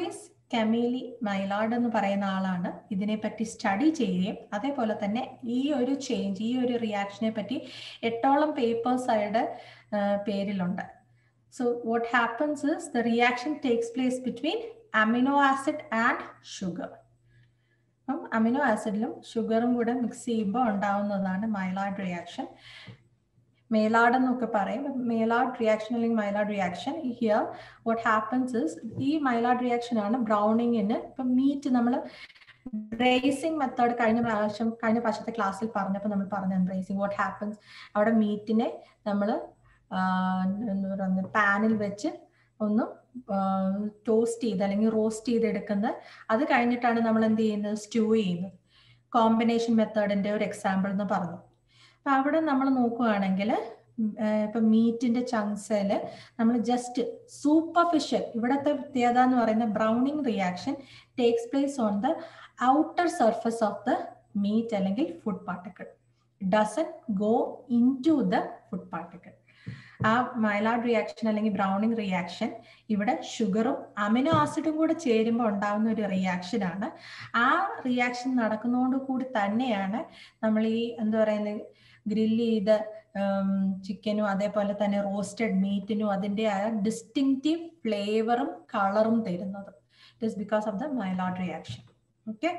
Camille Maillard എന്ന് പറയുന്ന ആളാണ് ഇതിനെപ്പറ്റി സ്റ്റഡി ചെയ്യുകയും അതേപോലെ തന്നെ ഈ ഒരു ചേഞ്ച്, ഈ ഒരു റിയാക്ഷനെ പറ്റി 8ഓളം പേപ്പേഴ്സ് അയാളുടെ പേരിലുണ്ട്. So what happens is the reaction takes place between amino acid and sugar. അപ്പം അമിനോ ആസിഡിലും ഷുഗറും കൂടെ മിക്സ് ചെയ്യുമ്പോൾ ഉണ്ടാവുന്നതാണ് മൈലാർഡ് റിയാക്ഷൻ. Maillard എന്നൊക്കെ പറയും. Maillard reaction അല്ലെങ്കിൽ Maillard reaction. Here what happens is ഈ Maillard reaction ആണ് ബ്രൗണിങ്ങിന് ഇപ്പം മീറ്റ് നമ്മൾ ബ്രേസിംഗ് മെത്തേഡ് കഴിഞ്ഞ പ്രാവശ്യത്തെ ക്ലാസ്സിൽ പറഞ്ഞപ്പോൾ നമ്മൾ പറഞ്ഞ ബ്രേസിംഗ് വാട്ട് ഹാപ്പൻസ്, അവിടെ മീറ്റിനെ നമ്മൾ എന്താ പറയുക പാനിൽ വെച്ച് ഒന്ന് ടോസ്റ്റ് ചെയ്ത് അല്ലെങ്കിൽ റോസ്റ്റ് ചെയ്തെടുക്കുന്നത്. അത് കഴിഞ്ഞിട്ടാണ് നമ്മൾ എന്ത് ചെയ്യുന്നത്, സ്റ്റൂ ചെയ്യുന്നത്. കോമ്പിനേഷൻ മെത്തേഡിന്റെ ഒരു എക്സാമ്പിൾ എന്ന് പറഞ്ഞു. അപ്പൊ അവിടെ നമ്മൾ നോക്കുകയാണെങ്കിൽ ഇപ്പൊ മീറ്റിന്റെ ചങ്ക്സിൽ നമ്മൾ ജസ്റ്റ് സൂപ്പർഫിഷ്യൽ, ഇവിടത്തെ പ്രത്യേകത എന്ന് പറയുന്ന browning reaction takes place on the outer surface of the meat അല്ലെങ്കിൽ food particle, doesn't go in to the food particle. ആ മൈലാർഡ് റിയാക്ഷൻ അല്ലെങ്കിൽ ബ്രൗണിങ് റിയാക്ഷൻ ഇവിടെ ഷുഗറും അമിനോ ആസിഡും കൂടെ ചേരുമ്പോൾ ഉണ്ടാകുന്ന ഒരു റിയാക്ഷൻ ആണ്. ആ റിയാക്ഷൻ നടക്കുന്നതോട് കൂടി തന്നെയാണ് നമ്മൾ ഈ എന്താ പറയുന്നത് ഗ്രില്ല് ചെയ്ത ചിക്കനും അതേപോലെ തന്നെ റോസ്റ്റഡ് മീറ്റിനും അതിൻ്റെ ആ ഡിസ്റ്റിങ്റ്റീവ് ഫ്ലേവറും കളറും തരുന്നത്. It is because of the Maillard reaction. Okay,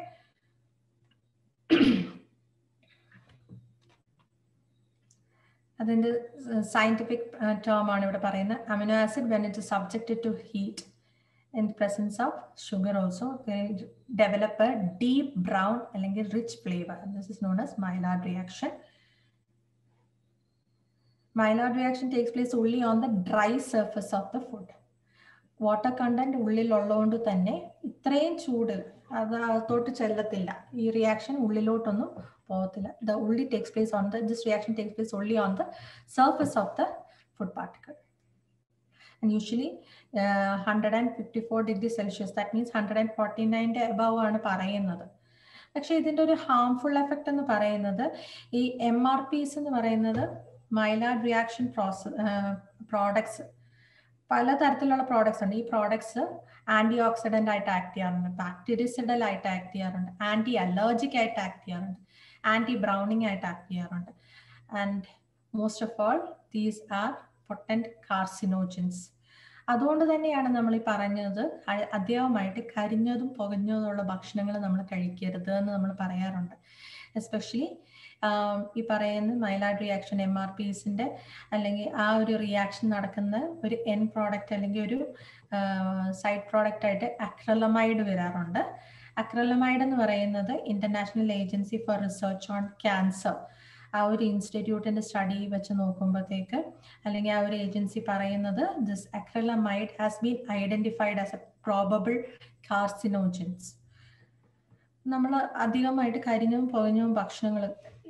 അതിൻ്റെ സയന്റിഫിക് ടേം ആണ് ഇവിടെ പറയുന്നത്. Amino acid when it is subjected to heat in the presence of sugar also they develop a deep brown അല്ലെങ്കിൽ rich flavor, and this is known as Maillard reaction. Maillard reaction takes place only on the dry surface of the food. Water content ഉള്ളിലുള്ളതുകൊണ്ട് തന്നെ ഇത്രയും ചൂട് അത് അകത്തോട്ട് ചെല്ലത്തില്ല, ഈ റിയാക്ഷൻ ഉള്ളിലോട്ടൊന്നും പോകത്തില്ല. The only takes place on the this reaction takes place only on the surface of the food particle. And usually 154 degrees Celsius, that means 149 above ആണ് പറയുന്നത്. പക്ഷെ ഇതിൻ്റെ ഒരു ഹാംഫുൾ എഫക്റ്റ് എന്ന് പറയുന്നത് ഈ MRPs എന്ന് പറയുന്നത് മൈലാർഡ് റിയാക്ഷൻ പ്രോഡക്ട്സ്, പലതരത്തിലുള്ള പ്രോഡക്ട്സ് ഉണ്ട്. ഈ പ്രോഡക്ട്സ് ആന്റി ഓക്സിഡന്റ് ആയിട്ട് ആക്ട് ചെയ്യാറുണ്ട്, ബാക്ടീരിയസിഡൽ ആയിട്ട് ആക്ട് ചെയ്യാറുണ്ട്, ആന്റി അലർജിക് ആയിട്ട് ആക്ട് ചെയ്യാറുണ്ട്, ആന്റി ബ്രൗണിങ് ആയിട്ട് ആക്ട് ചെയ്യാറുണ്ട്. And most of all these are potent carcinogens. അതുകൊണ്ട് തന്നെയാണ് നമ്മൾ ഈ പറഞ്ഞത് അധികമായിട്ട് കരിഞ്ഞതും പുകഞ്ഞതുമുള്ള ഭക്ഷണങ്ങൾ നമ്മൾ കഴിക്കരുത് എന്ന് നമ്മൾ പറയാറുണ്ട്. എസ്പെഷ്യലി ഈ പറയുന്ന മൈലാർഡ് റിയാക്ഷൻ MRPസിന്റെ അല്ലെങ്കിൽ ആ ഒരു റിയാക്ഷൻ നടക്കുന്ന ഒരു എൻ പ്രോഡക്റ്റ് അല്ലെങ്കിൽ ഒരു സൈഡ് പ്രോഡക്റ്റ് ആയിട്ട് അക്രലമൈഡ് വരാറുണ്ട്. അക്രലമൈഡ് എന്ന് പറയുന്നത് international agency for research on cancer, ആ ഒരു ഇൻസ്റ്റിറ്റ്യൂട്ടിന്റെ സ്റ്റഡി വെച്ച് നോക്കുമ്പോഴത്തേക്ക് അല്ലെങ്കിൽ ആ ഒരു ഏജൻസി പറയുന്നത് this acrylamide has been identified as a probable carcinogens. നമ്മൾ അധികമായിട്ട് കരിഞ്ഞും പുകഞ്ഞും ഭക്ഷണങ്ങൾ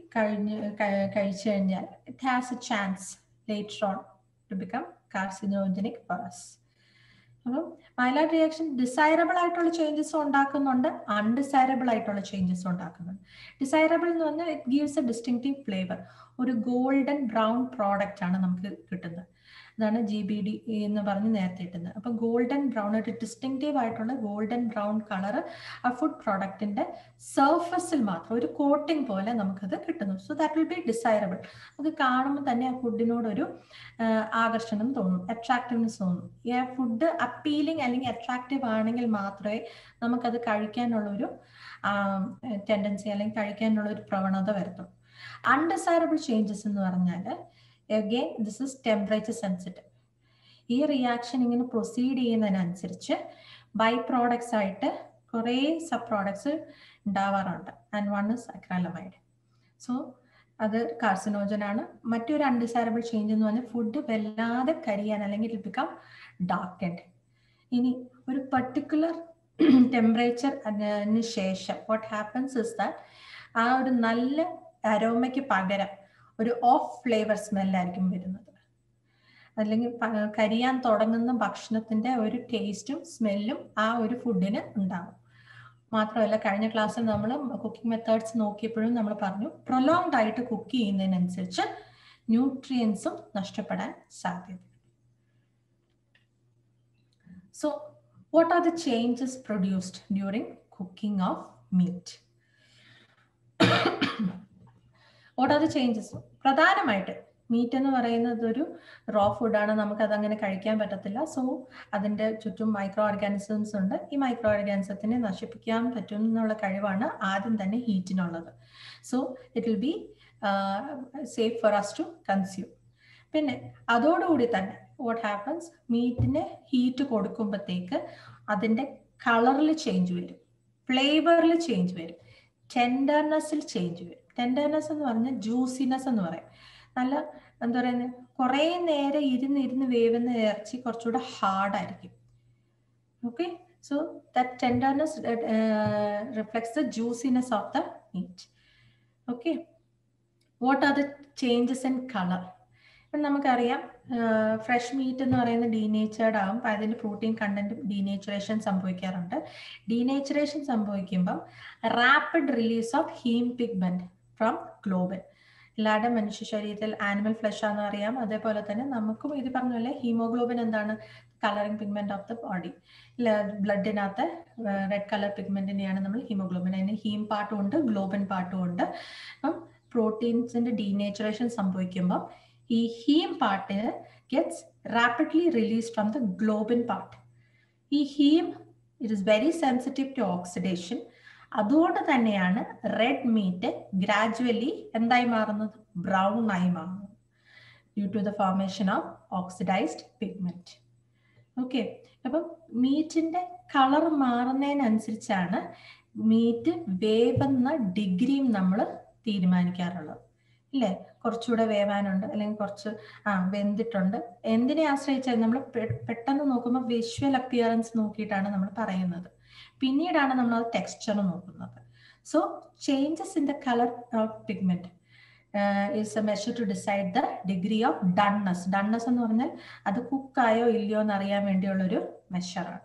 കഴിച്ചു കഴിഞ്ഞാൽ it has a chance later on to become carcinogenic for us. അപ്പം മൈലാർഡ് റിയാക്ഷൻ ഡിസൈറബിൾ ആയിട്ടുള്ള ചേഞ്ചസ് ഉണ്ടാക്കുന്നുണ്ട്, അൺഡിസൈറബിൾ ആയിട്ടുള്ള ചേഞ്ചസ് ഉണ്ടാക്കുന്നുണ്ട്. ഡിസൈറബിൾ എന്ന് പറഞ്ഞാൽ it gives a distinctive flavour, ഒരു ഗോൾഡൻ ബ്രൗൺ പ്രോഡക്റ്റ് ആണ് നമുക്ക് കിട്ടുന്നത്. അതാണ് GBD എന്ന് പറഞ്ഞ് നേരത്തെ കിട്ടുന്നത്. അപ്പോൾ ഗോൾഡൻ ബ്രൗൺ, ഒരു ഡിസ്റ്റിങ്റ്റീവ് ആയിട്ടുള്ള ഗോൾഡൻ ബ്രൗൺ കളറ് ആ ഫുഡ് പ്രോഡക്റ്റിന്റെ സർഫസിൽ മാത്രം ഒരു കോട്ടിംഗ് പോലെ നമുക്കത് കിട്ടുന്നു. So that will be desirable. അത് കാണുമ്പോൾ തന്നെ ആ ഫുഡിനോടൊരു ആകർഷണം തോന്നും, അട്രാക്റ്റീവ്നെസ് തോന്നും. ഈ ഫുഡ് അപ്പീലിംഗ് അല്ലെങ്കിൽ അട്രാക്റ്റീവ് ആണെങ്കിൽ മാത്രമേ നമുക്കത് കഴിക്കാനുള്ളൊരു ടെൻഡൻസി അല്ലെങ്കിൽ കഴിക്കാനുള്ള ഒരു പ്രവണത വരത്തുള്ളൂ. അൺഡിസൈറബിൾ ചേഞ്ചസ് എന്ന് പറഞ്ഞാൽ again this is temperature sensitive. ഈ റിയാക്ഷൻ ഇങ്ങനെ പ്രൊസീഡ് ചെയ്യുന്നതിനനുസരിച്ച് ബൈ പ്രോഡക്ട്സ് ആയിട്ട് കുറേ സബ് പ്രോഡക്ട്സ് ഉണ്ടാവാറുണ്ട്. And one is acrylamide. So അത് കാർസിനോജൻ ആണ്. മറ്റൊരു അൺഡിസൈറബിൾ ചേഞ്ച് എന്ന് പറഞ്ഞാൽ ഫുഡ് വല്ലാതെ കരിയാൻ അല്ലെങ്കിൽ ഇറ്റ് ബിക്കം ഡാർക്കൻഡ്. ഇനി ഒരു പർട്ടിക്കുലർ ടെമ്പറേച്ചറിന് ശേഷം വാട്ട് ഹാപ്പൻസ് ഇസ് ദാറ്റ് ആ ഒരു നല്ല അരോമയ്ക്ക് പകരം ഒരു ഓഫ് ഫ്ലേവർ സ്മെല്ലായിരിക്കും വരുന്നത്. അല്ലെങ്കിൽ കരിയാൻ തുടങ്ങുന്ന ഭക്ഷണത്തിന്റെ ഒരു ടേസ്റ്റും സ്മെല്ലും ആ ഒരു ഫുഡിന് ഉണ്ടാകും. മാത്രമല്ല കഴിഞ്ഞ ക്ലാസ്സിൽ നമ്മൾ കുക്കിംഗ് മെത്തേഡ്സ് നോക്കിയപ്പോഴും നമ്മൾ പറഞ്ഞു പ്രൊലോങ്ഡ് ആയിട്ട് കുക്ക് ചെയ്യുന്നതിനനുസരിച്ച് ന്യൂട്രിയൻസും നഷ്ടപ്പെടാൻ സാധ്യത. So What are the changes produced during cooking of meat? What are the changes? പ്രധാനമായിട്ട് മീറ്റ് എന്ന് പറയുന്നത് ഒരു റോ ഫുഡാണ്, നമുക്ക് അതങ്ങനെ കഴിക്കാൻ പറ്റത്തില്ല. സോ അതിൻ്റെ ചുറ്റും മൈക്രോ ഓർഗാനിസംസ് ഉണ്ട്. ഈ മൈക്രോ ഓർഗാനിസത്തിനെ നശിപ്പിക്കാൻ പറ്റും എന്നുള്ള കഴിവാണ് ആദ്യം തന്നെ ഹീറ്റിനുള്ളത്. So it will be safe for us to consume. പിന്നെ അതോടുകൂടി തന്നെ വാട്ട് ഹാപ്പൻസ്, മീറ്റിന് ഹീറ്റ് കൊടുക്കുമ്പോഴത്തേക്ക് അതിൻ്റെ കളറിൽ ചേഞ്ച് വരും, ഫ്ലേവറിൽ ചേഞ്ച് വരും, ടെൻഡർനെസ്സിൽ ചേഞ്ച് വരും. ടെൻഡർനെസ് എന്ന് പറഞ്ഞാൽ ജ്യൂസിനെസ് എന്ന് പറയും. നല്ല എന്താ പറയുന്നത്, കുറേ നേരം ഇരുന്ന് വേവുന്ന ഇറച്ചി കുറച്ചുകൂടെ ഹാർഡായിരിക്കും. Okay, so that tenderness reflects the juiciness of the meat. Okay, what are the changes in colour? ഇപ്പം നമുക്കറിയാം ഫ്രഷ് മീറ്റ് എന്ന് പറയുന്നത് ഡീനേച്ചേർഡ് ആകും. അപ്പം അതിൻ്റെ പ്രോട്ടീൻ കണ്ടന്റ് ഡീനേച്ചറേഷൻ സംഭവിക്കാറുണ്ട്. ഡീനേച്ചറേഷൻ സംഭവിക്കുമ്പം rapid release of heme pigment from globin. എല്ലാവരുടെ മനുഷ്യ ശരീരത്തിൽ ആനിമൽ ഫ്ലഷ് ആണെന്ന് അറിയാം. അതേപോലെ തന്നെ നമുക്കും ഇത് പറഞ്ഞ പോലെ ഹീമോഗ്ലോബിൻ എന്താണ്, colouring pigment of the body. ബ്ലഡിനകത്ത് റെഡ് കളർ പിഗ്മെന്റിനെയാണ് നമ്മൾ ഹീമോഗ്ലോബിൻ. അതിന് ഹീം പാർട്ടും ഉണ്ട്, ഗ്ലോബിൻ പാർട്ടും ഉണ്ട്. അപ്പം പ്രോട്ടീൻസിന്റെ ഡീനേച്ചറേഷൻ സംഭവിക്കുമ്പോൾ ഈ heme part gets rapidly release from the globin part. ഈ heme it is very sensitive to oxidation. അതുകൊണ്ട് തന്നെയാണ് റെഡ് മീറ്റ് ഗ്രാജുവലി എന്തായി മാറുന്നത്, ബ്രൗൺ ആയി മാറുന്നത്, due to the formation of oxidised pigment. Okay, അപ്പം മീറ്റിന്റെ കളർ മാറുന്നതിനനുസരിച്ചാണ് മീറ്റ് വേവുന്ന ഡിഗ്രിയും നമ്മൾ തീരുമാനിക്കാറുള്ളത്. ഇല്ലേ, കുറച്ചുകൂടെ വേവാനുണ്ട് അല്ലെങ്കിൽ കുറച്ച് വെന്തിട്ടുണ്ട്. എന്തിനെ ആശ്രയിച്ചാൽ നമ്മൾ പെട്ടെന്ന് നോക്കുമ്പോൾ വിഷ്വൽ അപ്പിയറൻസ് നോക്കിയിട്ടാണ് നമ്മൾ പറയുന്നത്. പിന്നീടാണ് നമ്മൾ അത് ടെക്സ്ചർ നോക്കുന്നത്. So changes in the colour of pigment is a measure to decide the degree of doneness. Doneness എന്ന് പറഞ്ഞാൽ അത് കുക്കായോ ഇല്ലയോ എന്ന് അറിയാൻ വേണ്ടിയുള്ളൊരു മെഷറാണ്.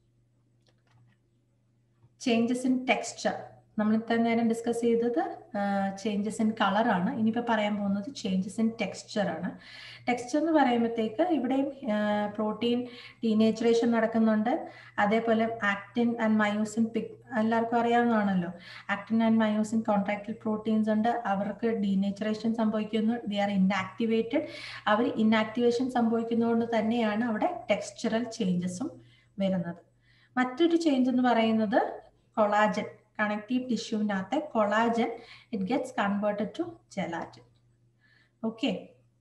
ചേഞ്ചസ് ഇൻ ടെക്സ്ചർ നമ്മൾ ഇത്ര നേരം ഡിസ്കസ് ചെയ്തത് ചേഞ്ചസ് ഇൻ കളറാണ്. ഇനിയിപ്പോൾ പറയാൻ പോകുന്നത് ചേഞ്ചസ് ഇൻ ടെക്സ്ചറാണ്. ടെക്സ്ചർ എന്ന് പറയുമ്പോഴത്തേക്ക് ഇവിടെയും പ്രോട്ടീൻ ഡീനേച്ചറേഷൻ നടക്കുന്നുണ്ട്. അതേപോലെ ആക്ടിൻ ആൻഡ് മയോസിൻ എല്ലാവർക്കും അറിയാവുന്നതാണല്ലോ. Actin and myosin contracted proteins ഉണ്ട്, അവർക്ക് ഡീനേച്ചറേഷൻ സംഭവിക്കുന്നു, ദേ ആർ ഇൻആക്ടിവേറ്റഡ്. അവർ ഇൻആക്ടിവേഷൻ സംഭവിക്കുന്നതുകൊണ്ട് തന്നെയാണ് അവിടെ ടെക്സ്ചറൽ ചേഞ്ചസും വരുന്നത്. മറ്റൊരു ചേഞ്ച് എന്ന് പറയുന്നത് കൊളാജൻ. കണക്റ്റീവ് ടിഷ്യൂവിനകത്തെ collagen it gets converted to gelatin. Okay,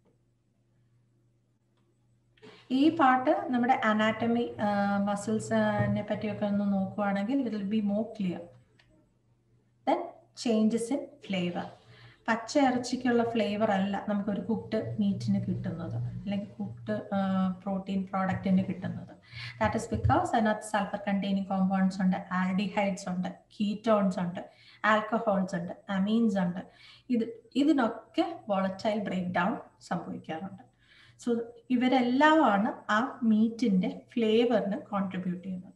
ഈ പാർട്ട് നമ്മുടെ അനാറ്റമി മസിൽസിനെ പറ്റിയൊക്കെ ഒന്ന് നോക്കുകയാണെങ്കിൽ it will be more clear. Then changes in flavour. പച്ച ഇറച്ചിക്കുള്ള ഫ്ലേവർ അല്ല നമുക്കൊരു കുക്ക്ഡ് മീറ്റിന് കിട്ടുന്നത്, അല്ലെങ്കിൽ കുക്ക്ഡ് പ്രോട്ടീൻ പ്രോഡക്റ്റിന് കിട്ടുന്നത്. ദാറ്റ് ഇസ് ബിക്കോസ് അതിനകത്ത് സൾഫർ കണ്ടെയ്നിങ് കോമ്പൗണ്ട്സ് ഉണ്ട്, ആൽഡിഹൈഡ്സ് ഉണ്ട്, കീറ്റോൺസ് ഉണ്ട്, ആൽക്കഹോൾസ് ഉണ്ട്, അമീൻസ് ഉണ്ട്. ഇതിനൊക്കെ വോളറ്റൈൽ ബ്രേക്ക് ഡൗൺ സംഭവിക്കാറുണ്ട്. സോ ഇവരെല്ലാമാണ് ആ മീറ്റിന്റെ ഫ്ലേവറിന് കോൺട്രിബ്യൂട്ട് ചെയ്യുന്നത്.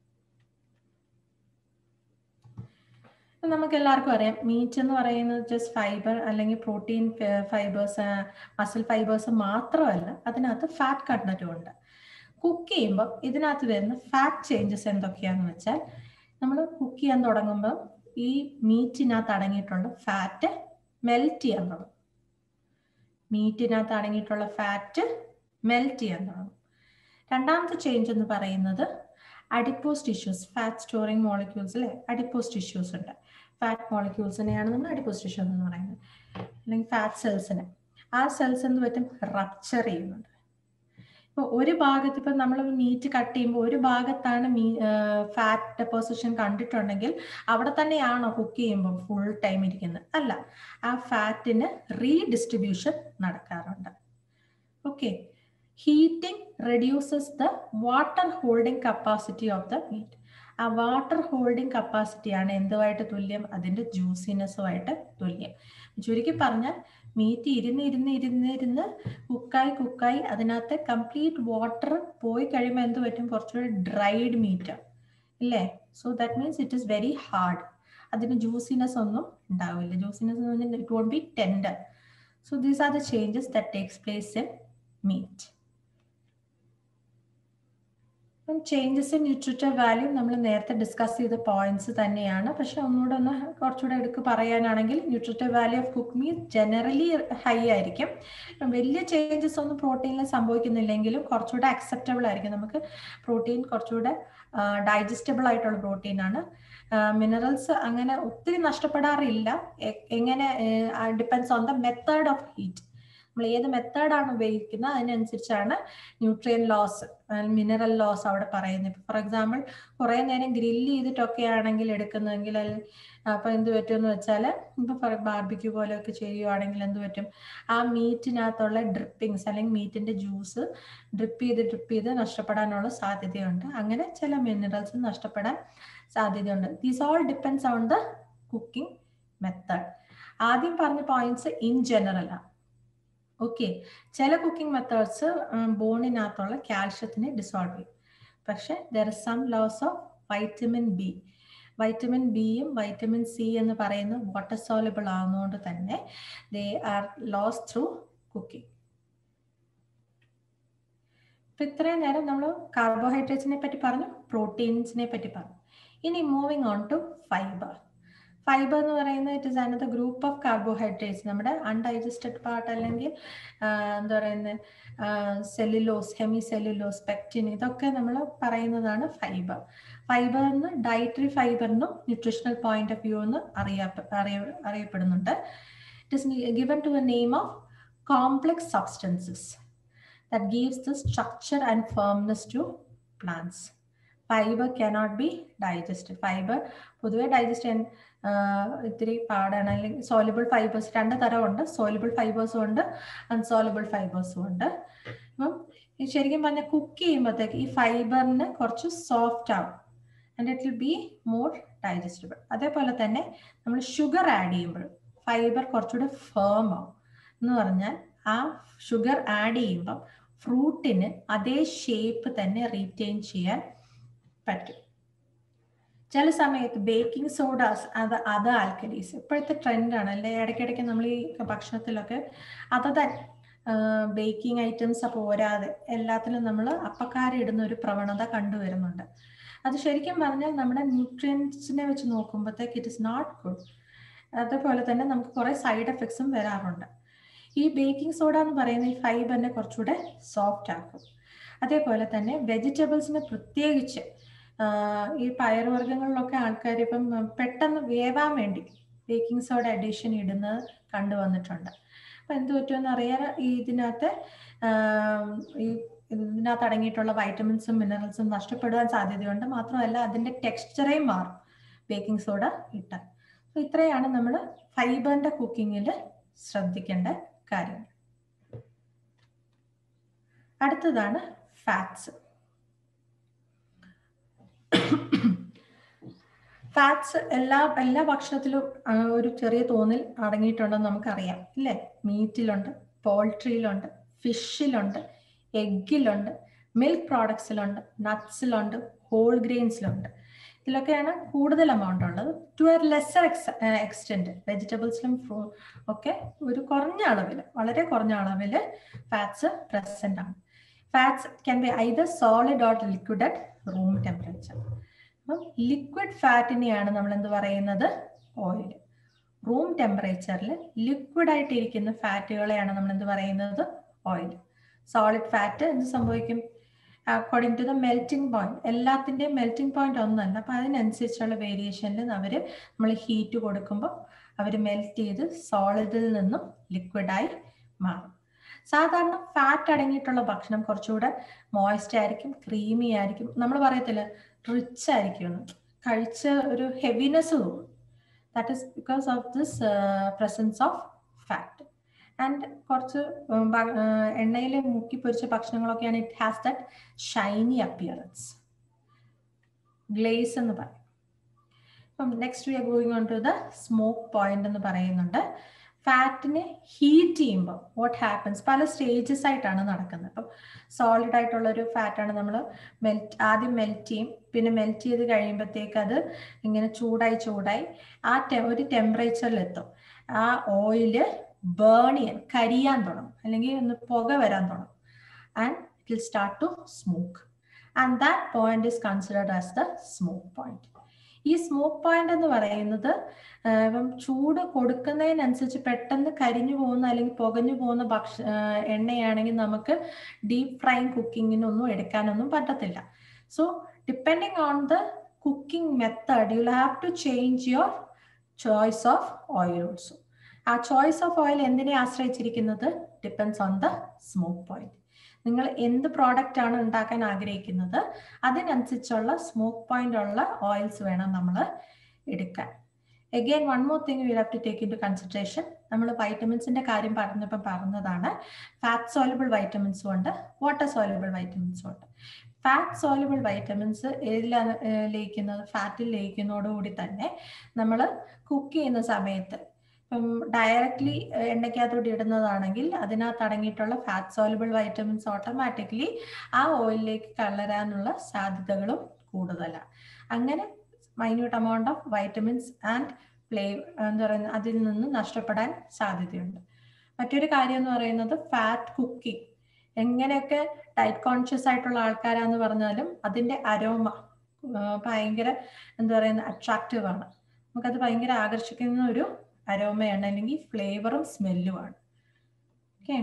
നമുക്ക് എല്ലാവർക്കും അറിയാം മീറ്റ് എന്ന് പറയുന്നത് ജസ്റ്റ് ഫൈബർ അല്ലെങ്കിൽ പ്രോട്ടീൻ ഫൈബേഴ്സ്, മസിൽ ഫൈബേഴ്സ് മാത്രമല്ല, അതിനകത്ത് ഫാറ്റ് കണ്ടന്റും ഉണ്ട്. കുക്ക് ചെയ്യുമ്പോൾ ഇതിനകത്ത് വരുന്ന ഫാറ്റ് ചേഞ്ചസ് എന്തൊക്കെയാണെന്ന് വെച്ചാൽ, നമ്മൾ കുക്ക് ചെയ്യാൻ തുടങ്ങുമ്പോൾ ഈ മീറ്റിനകത്ത് അടങ്ങിയിട്ടുള്ള ഫാറ്റ് മെൽറ്റ് ചെയ്യാൻ തുടങ്ങും. മീറ്റിനകത്ത് അടങ്ങിയിട്ടുള്ള ഫാറ്റ് മെൽറ്റ് ചെയ്യാൻ തുടങ്ങും. രണ്ടാമത്തെ ചേഞ്ച് എന്ന് പറയുന്നത് adipose tissues, fat storing molecules അല്ലെ, അഡിപ്പോസ് ടിഷ്യൂസ് ഉണ്ട്. ഫാറ്റ് മോളിക്യൂൾസിനെയാണ് നമ്മൾ അഡിപ്പോസ് ടിഷ്യൂസ് എന്ന് പറയുന്നത്, അല്ലെങ്കിൽ ഫാറ്റ് സെൽസിനെ. ആ സെൽസ് എന്ത് പറ്റും, റപ്ചർ ചെയ്യുന്നുണ്ട്. ഇപ്പോൾ ഒരു ഭാഗത്ത് ഇപ്പം നമ്മൾ മീറ്റ് കട്ട് ചെയ്യുമ്പോൾ ഒരു ഭാഗത്താണ് ഫാറ്റ് ഡെപ്പോസിഷൻ കണ്ടിട്ടുണ്ടെങ്കിൽ അവിടെ തന്നെയാണോ കുക്ക് ചെയ്യുമ്പോൾ ഫുൾ ടൈം ഇരിക്കുന്നത്? അല്ല, ആ ഫാറ്റിന് റീഡിസ്ട്രിബ്യൂഷൻ നടക്കാറുണ്ട്. Okay, heating reduces the water holding capacity of the meat. ആ വാട്ടർ ഹോൾഡിംഗ് കപ്പാസിറ്റിയാണ് എന്തുമായിട്ട് തുല്യം, അതിൻ്റെ ജ്യൂസിനെസ്സുമായിട്ട് തുല്യം. ചുരുക്കി പറഞ്ഞാൽ മീറ്റ് ഇരുന്ന് കുക്കായി അതിനകത്ത് കംപ്ലീറ്റ് വാട്ടർ പോയി കഴിയുമ്പോൾ എന്ത് പറ്റും, കുറച്ചുകൂടി ഡ്രൈഡ് മീറ്റ് ഇല്ലേ. So that means it is very hard. അതിന് ജ്യൂസിനെസ് ഒന്നും ഉണ്ടാവില്ല. ജ്യൂസിനെസ് എന്ന് പറഞ്ഞാൽ it won't be tender. So these are the changes that takes place in meat. Changes in nutritive value നമ്മൾ നേരത്തെ ഡിസ്കസ് ചെയ്ത പോയിന്റ്സ് തന്നെയാണ്. പക്ഷെ ഒന്നുകൂടെ കുറച്ചുകൂടെ എടുക്ക് പറയാനാണെങ്കിൽ nutritive value of cook meat generally high ആയിരിക്കും. വലിയ ചേഞ്ചസ് ഒന്നും പ്രോട്ടീനിൽ സംഭവിക്കുന്നില്ലെങ്കിലും കുറച്ചുകൂടെ അക്സെപ്റ്റബിൾ ആയിരിക്കും. നമുക്ക് പ്രോട്ടീൻ കുറച്ചുകൂടെ ഡൈജസ്റ്റബിൾ ആയിട്ടുള്ള പ്രോട്ടീനാണ്. മിനറൽസ് അങ്ങനെ ഒത്തിരി നഷ്ടപ്പെടാറില്ല. എങ്ങനെ depends on the method of heat. നമ്മൾ ഏത് മെത്തേഡാണ് ഉപയോഗിക്കുന്നത് അതിനനുസരിച്ചാണ് ന്യൂട്രിയൻ ലോസ്, മിനറൽ ലോസ് അവിടെ പറയുന്നത്. ഫോർ എക്സാമ്പിൾ കുറേ നേരം ഗ്രില്ല് ചെയ്തിട്ടൊക്കെ ആണെങ്കിൽ എടുക്കുന്നതെങ്കിൽ അപ്പോൾ എന്ത് പറ്റുമെന്ന് വെച്ചാൽ, ഇപ്പോൾ ബാർബിക്യൂ പോലെയൊക്കെ ചെയ്യുവാണെങ്കിൽ എന്ത് പറ്റും, ആ മീറ്റിനകത്തുള്ള ഡ്രിപ്പിങ്സ് അല്ലെങ്കിൽ മീറ്റിൻ്റെ ജ്യൂസ് ഡ്രിപ്പ് ചെയ്ത് നഷ്ടപ്പെടാനുള്ള സാധ്യതയുണ്ട്. അങ്ങനെ ചില മിനറൽസ് നഷ്ടപ്പെടാൻ സാധ്യതയുണ്ട്. These all depends on the cooking method. ആദ്യം പറഞ്ഞ പോയിന്റ്സ് ഇൻ ജനറൽ ആണ്. ഓക്കെ, ചില കുക്കിംഗ് മെത്തേഡ്സ് ബോണിനകത്തുള്ള കാൽഷ്യത്തിനെ ഡിസോൾവ് ചെയ്യും. പക്ഷെ there is some loss of vitamin B. Vitamin ബിയും വൈറ്റമിൻ സി എന്ന് പറയുന്നത് വാട്ടർ സോലബിൾ ആവുന്നതുകൊണ്ട് തന്നെ they are loss through cooking. ഇപ്പം ഇത്രയും നേരം നമ്മൾ കാർബോഹൈഡ്രേറ്റ്സിനെ പറ്റി പറഞ്ഞു, പ്രോട്ടീൻസിനെ പറ്റി പറഞ്ഞു. ഇനി moving on to fibre. Fibre എന്ന് പറയുന്നത് it is another group of carbohydrates. നമ്മുടെ അൺഡൈജസ്റ്റഡ് പാർട്ട് അല്ലെങ്കിൽ എന്താ പറയുന്നത് സെല്ലുലോസ്, ഹെമി സെല്ലുലോസ്, പെക്റ്റിൻ, ഇതൊക്കെ നമ്മൾ പറയുന്നതാണ് ഫൈബർ. ഫൈബറിന് ഡയറ്ററി ഫൈബറിനും ന്യൂട്രീഷണൽ പോയിന്റ് ഓഫ് വ്യൂ എന്ന് അറിയപ്പെടുന്നുണ്ട്. It is given to a name of complex substances that gives the structure and firmness to plants. Fiber cannot be digested. Fiber പൊതുവെ ഡൈജസ്റ്റ് ചെയ്യാൻ ഇത്തിരി പാടാണ്. അല്ലെങ്കിൽ സോലബിൾ ഫൈബേഴ്സ് രണ്ട് തരമുണ്ട്. സോലബിൾ ഫൈബേഴ്സും ഉണ്ട്, അൺസോലബിൾ ഫൈബേഴ്സും ഉണ്ട്. അപ്പം ശരിക്കും പറഞ്ഞാൽ കുക്ക് ചെയ്യുമ്പോഴത്തേക്ക് ഈ ഫൈബറിന് കുറച്ച് സോഫ്റ്റ് ആവും and it will be more digestible. അതേപോലെ തന്നെ നമ്മൾ ഷുഗർ ആഡ് ചെയ്യുമ്പോൾ ഫൈബർ കുറച്ചുകൂടെ ഫേം ആവും. എന്ന് പറഞ്ഞാൽ ആ ഷുഗർ ആഡ് ചെയ്യുമ്പം ഫ്രൂട്ടിന് അതേ ഷേപ്പ് തന്നെ റീറ്റെയിൻ ചെയ്യാൻ പറ്റും. ചില സമയത്ത് ബേക്കിംഗ് സോഡാസ് അത് ആൽക്കലീസ് ഇപ്പോഴത്തെ ട്രെൻഡാണ് അല്ലേ. ഇടയ്ക്കിടയ്ക്ക് നമ്മൾ ഈ ഭക്ഷണത്തിലൊക്കെ അതത് ബേക്കിംഗ് ഐറ്റംസ് പോരാതെ എല്ലാത്തിലും നമ്മൾ അപ്പക്കാരിടുന്ന ഒരു പ്രവണത കണ്ടുവരുന്നുണ്ട്. അത് ശരിക്കും പറഞ്ഞാൽ നമ്മുടെ ന്യൂട്രിയൻസിനെ വെച്ച് നോക്കുമ്പോഴത്തേക്ക് ഇറ്റ് ഇസ് നോട്ട് ഗുഡ്. അതേപോലെ തന്നെ നമുക്ക് കുറേ സൈഡ് എഫക്ട്സും വരാറുണ്ട്. ഈ ബേക്കിംഗ് സോഡ എന്ന് പറയുന്ന ഈ ഫൈബറിനെ കുറച്ചുകൂടെ സോഫ്റ്റ് ആക്കും. അതേപോലെ തന്നെ വെജിറ്റബിൾസിന് പ്രത്യേകിച്ച് ഈ പയറുവർഗ്ഗങ്ങളിലൊക്കെ ആൾക്കാർ ഇപ്പം പെട്ടെന്ന് വേവാൻ വേണ്ടി ബേക്കിംഗ് സോഡ അഡീഷൻ ഇടുന്നത് കണ്ടുവന്നിട്ടുണ്ട്. അപ്പം എന്ത് പറ്റുമെന്ന് അറിയാൻ ഇതിനകത്ത് അടങ്ങിയിട്ടുള്ള വൈറ്റമിൻസും മിനറൽസും നഷ്ടപ്പെടാൻ സാധ്യതയുണ്ട്. മാത്രമല്ല അതിൻ്റെ ടെക്സ്ചറേ മാറും ബേക്കിംഗ് സോഡ ഇട്ടാൽ. അപ്പോൾ ഇത്രയാണ് നമ്മൾ ഫൈബറിൻ്റെ കുക്കിങ്ങിൽ ശ്രദ്ധിക്കേണ്ട കാര്യങ്ങൾ. അടുത്തതാണ് ഫാറ്റ്സ്. ഫാറ്റ്സ് എല്ലാ ഭക്ഷണത്തിലും ഒരു ചെറിയ തോതിൽ അടങ്ങിയിട്ടുണ്ടെന്ന് നമുക്കറിയാം അല്ലേ. മീറ്റിലുണ്ട്, പോൾട്രിയിലുണ്ട്, ഫിഷിലുണ്ട്, എഗ്ഗിലുണ്ട്, മിൽക്ക് പ്രോഡക്ട്സിലുണ്ട്, നട്ട്സിലുണ്ട്, ഹോൾ ഗ്രെയിൻസിലുണ്ട്. ഇതിലൊക്കെയാണ് കൂടുതൽ എമൗണ്ട് ഉള്ളത്. ടു എ ലെസർ എക്സ്റ്റെൻറ്റ് വെജിറ്റബിൾസിലും ഒക്കെ ഒരു കുറഞ്ഞ അളവിൽ, വളരെ കുറഞ്ഞ അളവിൽ ഫാറ്റ്സ് പ്രസന്റ് ആണ്. Fats can be either solid or liquid at room temperature. അപ്പം ലിക്വിഡ് ഫാറ്റിനെയാണ് നമ്മൾ എന്ത് പറയുന്നത്, ഓയിൽ. റൂം ടെമ്പറേച്ചറിൽ ലിക്വിഡായിട്ടിരിക്കുന്ന ഫാറ്റുകളെയാണ് നമ്മൾ എന്ത് പറയുന്നത്, ഓയിൽ. സോളിഡ് ഫാറ്റ് എന്ത് സംഭവിക്കും, according to the melting point. എല്ലാത്തിൻ്റെയും മെൽറ്റിംഗ് പോയിന്റ് ഒന്നല്ല. അപ്പം അതിനനുസരിച്ചുള്ള വേരിയേഷനിൽ നമ്മൾ ഹീറ്റ് കൊടുക്കുമ്പോൾ അവർ മെൽറ്റ് ചെയ്ത് സോളിഡിൽ നിന്നും ലിക്വിഡായി മാറും. സാധാരണ ഫാറ്റ് അടങ്ങിയിട്ടുള്ള ഭക്ഷണം കുറച്ചുകൂടെ മോയ്സ്റ്റ് ആയിരിക്കും, ക്രീമി ആയിരിക്കും. നമ്മൾ പറയത്തില്ല റിച്ച് ആയിരിക്കും, കഴിച്ച ഒരു ഹെവിനെസ് തോന്നും. That is because of this presence of fat. And കുറച്ച് എണ്ണയിൽ മുക്കി പൊരിച്ച ഭക്ഷണങ്ങളൊക്കെയാണ് it has that shiny appearance, glaze എന്ന് പറയും. അപ്പം next we are going on to the smoke point എന്ന് പറയുന്നുണ്ട്. ഫാറ്റിനെ ഹീറ്റ് ചെയ്യുമ്പോൾ വാട്ട് ഹാപ്പൻസ്, പല സ്റ്റേജസ് ആയിട്ടാണ് നടക്കുന്നത്. അപ്പം സോളിഡ് ആയിട്ടുള്ളൊരു ഫാറ്റാണ് നമ്മൾ ആദ്യം മെൽറ്റ് ചെയ്യും. പിന്നെ മെൽറ്റ് ചെയ്ത് കഴിയുമ്പോഴത്തേക്ക് അത് ഇങ്ങനെ ചൂടായി ഒരു ടെമ്പറേച്ചറിലെത്തും. ആ ഓയില് ബേൺ ചെയ്യാൻ, കരിയാൻ തുടങ്ങും, അല്ലെങ്കിൽ ഒന്ന് പുക വരാൻ തുടങ്ങും. And it will start to smoke. And that point is considered as the smoke point. ഈ സ്മോക്ക് പോയിന്റ് എന്ന് പറയുന്നത് ഇപ്പം ചൂട് കൊടുക്കുന്നതിനനുസരിച്ച് പെട്ടെന്ന് കരിഞ്ഞു പോകുന്ന അല്ലെങ്കിൽ പുകഞ്ഞു പോകുന്ന എണ്ണയാണെങ്കിൽ നമുക്ക് ഡീപ് ഫ്രൈങ് കുക്കിങ്ങിനൊന്നും എടുക്കാനൊന്നും പറ്റത്തില്ല. So depending on the cooking method you will have to change your choice of oil also. ആ ചോയ്സ് ഓഫ് ഓയിൽ എന്തിനെ ആശ്രയിച്ചിരിക്കുന്നത്? Depends on the smoke point. നിങ്ങൾ എന്ത് പ്രോഡക്റ്റ് ആണ് ഉണ്ടാക്കാൻ ആഗ്രഹിക്കുന്നത് അതിനനുസരിച്ചുള്ള സ്മോക്ക് പോയിന്റ് ഉള്ള ഓയിൽസ് വേണം നമ്മൾ എടുക്കാൻ. Again, one more thing we will have to take into consideration. നമ്മൾ വൈറ്റമിൻസിന്റെ കാര്യം പറഞ്ഞപ്പോൾ പറഞ്ഞതാണ് ഫാറ്റ് സോലുബിൾ വൈറ്റമിൻസും ഉണ്ട്, വാട്ടർ സോലുബിൾ വൈറ്റമിൻസും ഉണ്ട്. ഫാറ്റ് സോലുബിൾ വൈറ്റമിൻസ് ഏതിലാണ് ലയിക്കുന്നത്? ഫാറ്റിൽ ലയിക്കുന്നതോടുകൂടി തന്നെ നമ്മൾ കുക്ക് ചെയ്യുന്ന സമയത്ത് ഇപ്പം ഡയറക്ട്ലി എണ്ണയ്ക്കകത്തോട്ട് ഇടുന്നതാണെങ്കിൽ അതിനകത്ത് അടങ്ങിയിട്ടുള്ള ഫാറ്റ് സോലുബിൾ വൈറ്റമിൻസ് ഓട്ടോമാറ്റിക്കലി ആ ഓയിലിലേക്ക് കലരാനുള്ള സാധ്യതകളും കൂടുതലാണ്. അങ്ങനെ minute amount of vitamins and എന്താ പറയുന്നത് അതിൽ നിന്ന് നഷ്ടപ്പെടാൻ സാധ്യതയുണ്ട്. മറ്റൊരു കാര്യം എന്ന് പറയുന്നത് ഫാറ്റ് കുക്കിംഗ്. എങ്ങനെയൊക്കെ ഡയറ്റ് കോൺഷ്യസ് ആയിട്ടുള്ള ആൾക്കാരാന്ന് പറഞ്ഞാലും അതിൻ്റെ അരോമ ഭയങ്കര എന്താ പറയുന്നത് അട്രാക്റ്റീവ് ആണ്. നമുക്കത് ഭയങ്കര ആകർഷിക്കുന്ന ഒരു അരോമയാണ്, അല്ലെങ്കിൽ ഫ്ലേവറും സ്മെല്ലുമാണ്. Okay,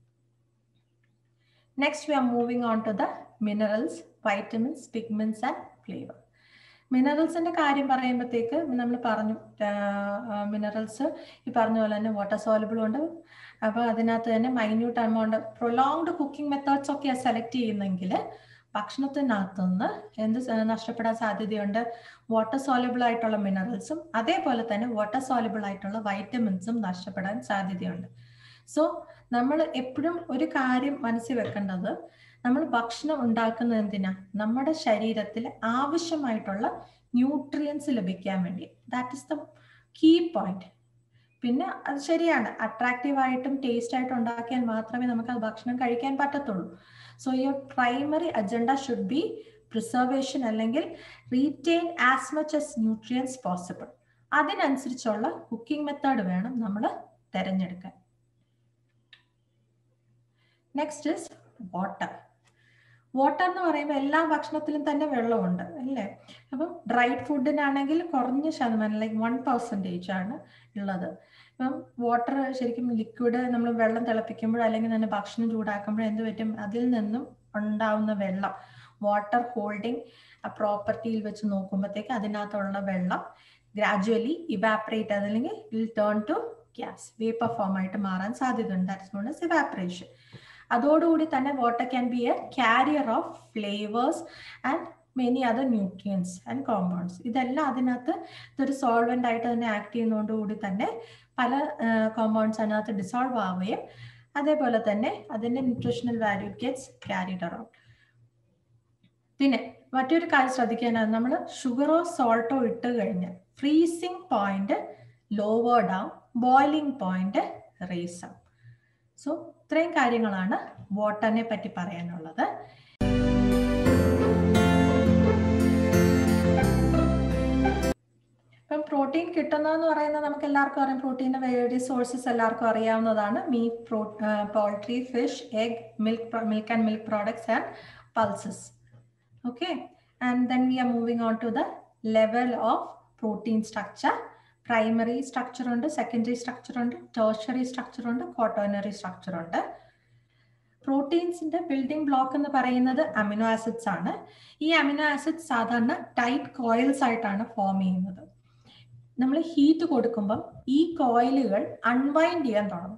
next we are moving on to the minerals, vitamins, pigments and flavour. മിനറൽസിന്റെ കാര്യം പറയുമ്പോഴത്തേക്ക് നമ്മൾ പറഞ്ഞു മിനറൽസ് ഈ പറഞ്ഞ പോലെ തന്നെ വാട്ടർ സോലബിളും ഉണ്ട്. അപ്പോൾ അതിനകത്ത് തന്നെ minute amount prolonged cooking methods ഒക്കെ സെലക്ട് ചെയ്യുന്നെങ്കിൽ ഭക്ഷണത്തിനകത്തുനിന്ന് എന്ത് നഷ്ടപ്പെടാൻ സാധ്യതയുണ്ട്? വാട്ടർ സോലബിൾ ആയിട്ടുള്ള മിനറൽസും അതേപോലെ തന്നെ വാട്ടർ സോലബിൾ ആയിട്ടുള്ള വൈറ്റമിൻസും നഷ്ടപ്പെടാൻ സാധ്യതയുണ്ട്. സോ നമ്മൾ എപ്പോഴും ഒരു കാര്യം മനസ്സിൽ വെക്കേണ്ടത്, നമ്മൾ ഭക്ഷണം ഉണ്ടാക്കുന്നത് എന്തിനാ? നമ്മുടെ ശരീരത്തിൽ ആവശ്യമായിട്ടുള്ള ന്യൂട്രിയൻസ് ലഭിക്കാൻ വേണ്ടി. That is the key point. പിന്നെ അത് ശരിയാണ്, അട്രാക്റ്റീവായിട്ടും ടേസ്റ്റ് ആയിട്ടും ഉണ്ടാക്കിയാൽ മാത്രമേ നമുക്ക് അത് ഭക്ഷണം കഴിക്കാൻ പറ്റത്തുള്ളൂ. So your primary agenda should be preservation, അല്ലെങ്കിൽ retain as much as nutrients possible. അതിനനുസരിച്ചുള്ള കുക്കിംഗ് മെത്തേഡ് വേണം നമ്മൾ തിരഞ്ഞെടുക്കാൻ. Next is water. വാട്ടർ എന്ന് പറയുമ്പോൾ എല്ലാ ഭക്ഷണത്തിലും തന്നെ വെള്ളമുണ്ട് അല്ലേ? അപ്പം ഡ്രൈഡ് ഫുഡിനാണെങ്കിൽ കുറഞ്ഞ ശതമാനം, ലൈക്ക് 1% ആണ് ഉള്ളത്. ഇപ്പം വാട്ടർ ശരിക്കും ലിക്വിഡ്, നമ്മൾ വെള്ളം തിളപ്പിക്കുമ്പോൾ അല്ലെങ്കിൽ തന്നെ ഭക്ഷണം ചൂടാക്കുമ്പോൾ എന്ത് പറ്റും? അതിൽ നിന്നും ഉണ്ടാവുന്ന വെള്ളം, വാട്ടർ ഹോൾഡിംഗ് പ്രോപ്പർട്ടിയിൽ വെച്ച് നോക്കുമ്പോഴത്തേക്ക് അതിനകത്തുള്ള വെള്ളം ഗ്രാജുവലി ഇവാപ്പറേറ്റ്, അതല്ലെങ്കിൽ will turn to gas, vapour form ആയിട്ട് മാറാൻ സാധ്യതയുണ്ട്. That's known as evaporation. അതോടുകൂടി തന്നെ water can be a carrier of flavours and many other nutrients and compounds. ഇതെല്ലാം അതിനകത്ത് ഇതൊരു സോൾവെന്റ് ആയിട്ട് തന്നെ ആക്ട് ചെയ്യുന്നതോടുകൂടി തന്നെ പല കോമ്പൗണ്ട്സ് അതിനകത്ത് ഡിസോൾവ് ആവുകയും അതേപോലെ തന്നെ അതിൻ്റെ nutritional value gets carried around. പിന്നെ മറ്റൊരു കാര്യം ശ്രദ്ധിക്കാനാണ്, നമ്മൾ ഷുഗറോ സോൾട്ടോ ഇട്ട് കഴിഞ്ഞാൽ ഫ്രീസിങ് പോയിന്റ് ലോവേർഡ് ആവും, ബോയിലിംഗ് പോയിന്റ് റേസ് ആവും. സോ ഇത്രയും കാര്യങ്ങളാണ് വാട്ടറിനെ പറ്റി പറയാനുള്ളത്. ഇപ്പം പ്രോട്ടീൻ കിട്ടുന്നതെന്ന് പറയുന്നത് നമുക്ക് എല്ലാവർക്കും അറിയാം. പ്രോട്ടീൻ്റെ വേരിയസ് സോഴ്സസ് എല്ലാവർക്കും അറിയാവുന്നതാണ്. Meat, poultry, fish, egg, milk and milk products and pulses. Okay, and then we are moving on to the level of protein structure. Primary structure ഉണ്ട്, സെക്കൻഡറി സ്ട്രക്ചർ ഉണ്ട്, ടെർഷ്യറി സ്ട്രക്ചർ ഉണ്ട്, ക്വാട്ടേണറി സ്ട്രക്ചർ ഉണ്ട്. പ്രോട്ടീൻസിന്റെ ബിൽഡിംഗ് ബ്ലോക്ക് എന്ന് പറയുന്നത് അമിനോ ആസിഡ്സ് ആണ്. ഈ അമിനോ ആസിഡ്സ് സാധാരണ ടൈറ്റ് കോയിൽസ് ആയിട്ടാണ് ഫോം ചെയ്യുന്നത്. നമ്മൾ ഹീറ്റ് കൊടുക്കുമ്പം ഈ കോയിലുകൾ അൺവൈൻഡ് ചെയ്യാൻ തുടങ്ങും.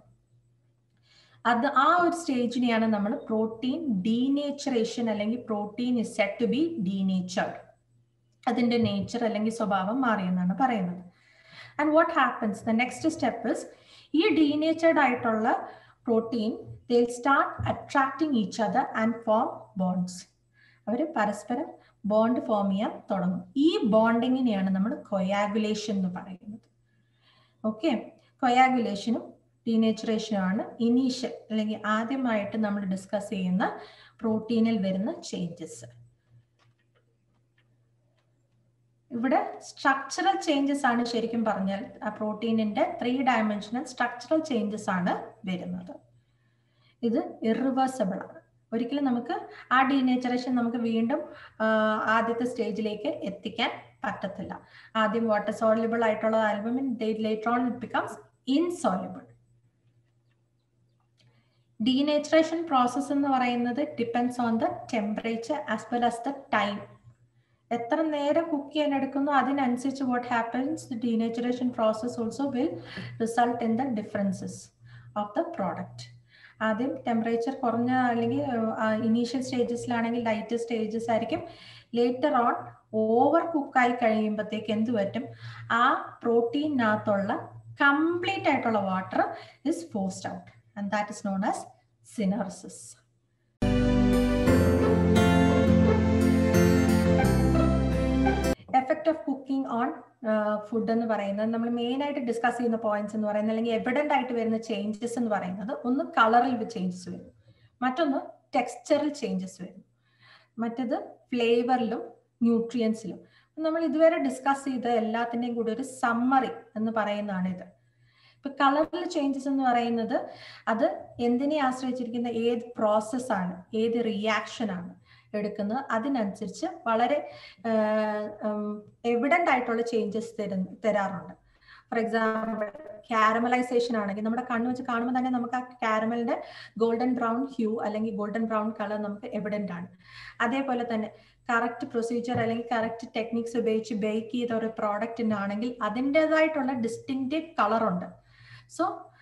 ആ ഒരു സ്റ്റേജിനെയാണ് നമ്മൾ പ്രോട്ടീൻ ഡീനേച്ചറേഷൻ, അല്ലെങ്കിൽ protein is set to be denatured, അതിന്റെ നേച്ചർ അല്ലെങ്കിൽ സ്വഭാവം മാറിയെന്നാണ് പറയുന്നത്. And what happens? The next step is, ഈ denatured ആയിട്ടുള്ള protein, they'll start attracting each other and form bonds. അവർ പരസ്പരം ബോണ്ട് ഫോം ചെയ്യാൻ തുടങ്ങും. ഈ ബോണ്ടിങ്ങിനെയാണ് നമ്മൾ കൊയാഗുലേഷൻ എന്ന് പറയുന്നത്. ഓക്കെ, കൊയാഗുലേഷനും ഡീനേച്ചറേഷനും ആണ് ഇനീഷ്യൽ, അല്ലെങ്കിൽ ആദ്യമായിട്ട് നമ്മൾ ഡിസ്കസ് ചെയ്യുന്ന പ്രോട്ടീനിൽ വരുന്ന ചേഞ്ചസ്. ഇവിടെ സ്ട്രക്ചറൽ ചേഞ്ചസ് ആണ് ശരിക്കും പറഞ്ഞാൽ ആ പ്രോട്ടീനിന്റെ 3 ഡയമെൻഷണൽ സ്ട്രക്ചറൽ ചേഞ്ചസ് ആണ് വരുന്നത്. ഇത് ഇറിവേഴ്സിബിൾ ആണ്, ഒരിക്കലും നമുക്ക് ആ ഡീനേച്ചറേഷൻ നമുക്ക് വീണ്ടും ആദ്യത്തെ സ്റ്റേജിലേക്ക് എത്തിക്കാൻ പറ്റത്തില്ല. ആദ്യം വാട്ടർ സോൾയുബിൾ ആയിട്ടുള്ള albumin later on it becomes insoluble. Denaturation process എന്ന് പറയുന്നത് depends on the temperature as well as the time. എത്ര നേരം കുക്ക് ചെയ്യാൻ എടുക്കുന്നു അതിനനുസരിച്ച് what happens the denaturation process also will result in the differences of the product. ആദ്യം ടെമ്പറേച്ചർ കുറഞ്ഞ അല്ലെങ്കിൽ ഇനീഷ്യൽ സ്റ്റേജസിലാണെങ്കിൽ ലൈറ്റ് സ്റ്റേജസ് ആയിരിക്കും. ലേറ്റർ ഓൺ ഓവർ കുക്കായി കഴിയുമ്പോഴത്തേക്ക് എന്ത് പറ്റും, ആ പ്രോട്ടീനകത്തുള്ള കംപ്ലീറ്റ് ആയിട്ടുള്ള water is forced out and that is known as syneresis. Effect of cooking on food എന്ന് പറയുന്നത് നമ്മൾ മെയിൻ ആയിട്ട് ഡിസ്കസ് ചെയ്യുന്ന പോയിന്റ്സ് എന്ന് പറയുന്നത് അല്ലെങ്കിൽ എവിഡന്റ് ആയിട്ട് വരുന്ന ചേഞ്ചസ് എന്ന് പറയുന്നത് ഒന്ന് കളറിൽ ചേഞ്ചസ് വരും, മറ്റൊന്ന് ടെക്സ്ചറിൽ ചേഞ്ചസ് വരും, മറ്റത് ഫ്ലേവറിലും ന്യൂട്രിയൻസിലും. നമ്മൾ ഇതുവരെ ഡിസ്കസ് ചെയ്ത എല്ലാത്തിൻ്റെയും കൂടി ഒരു സമ്മറി എന്ന് പറയുന്നതാണ് ഇത്. ഇപ്പൊ കളറിൽ ചേഞ്ചസ് എന്ന് പറയുന്നത് അത് എന്തിനെ ആശ്രയിച്ചിരിക്കുന്ന, ഏത് പ്രോസസ്സാണ്, ഏത് റിയാക്ഷൻ ആണ് എടുക്കുന്നത്, അതിനനുസരിച്ച് വളരെ എവിഡന്റ് ആയിട്ടുള്ള ചേഞ്ചസ് തരാറുണ്ട്. ഫോർ എക്സാമ്പിൾ കാരമലൈസേഷൻ ആണെങ്കിൽ നമ്മുടെ കണ്ണ് വെച്ച് കാണുമ്പോൾ തന്നെ നമുക്ക് ആ കാരമലിന്റെ ഗോൾഡൻ ബ്രൗൺ ഹ്യൂ അല്ലെങ്കിൽ ഗോൾഡൻ ബ്രൗൺ കളർ നമുക്ക് എവിഡന്റ് ആണ്. അതേപോലെ തന്നെ കറക്റ്റ് പ്രൊസീജിയർ അല്ലെങ്കിൽ കറക്റ്റ് ടെക്നിക്സ് ഉപയോഗിച്ച് ബേക്ക് ചെയ്ത ഒരു പ്രോഡക്റ്റിനാണെങ്കിൽ അതിൻ്റെതായിട്ടുള്ള ഡിസ്റ്റിങ്റ്റീവ് കളറുണ്ട്. സോ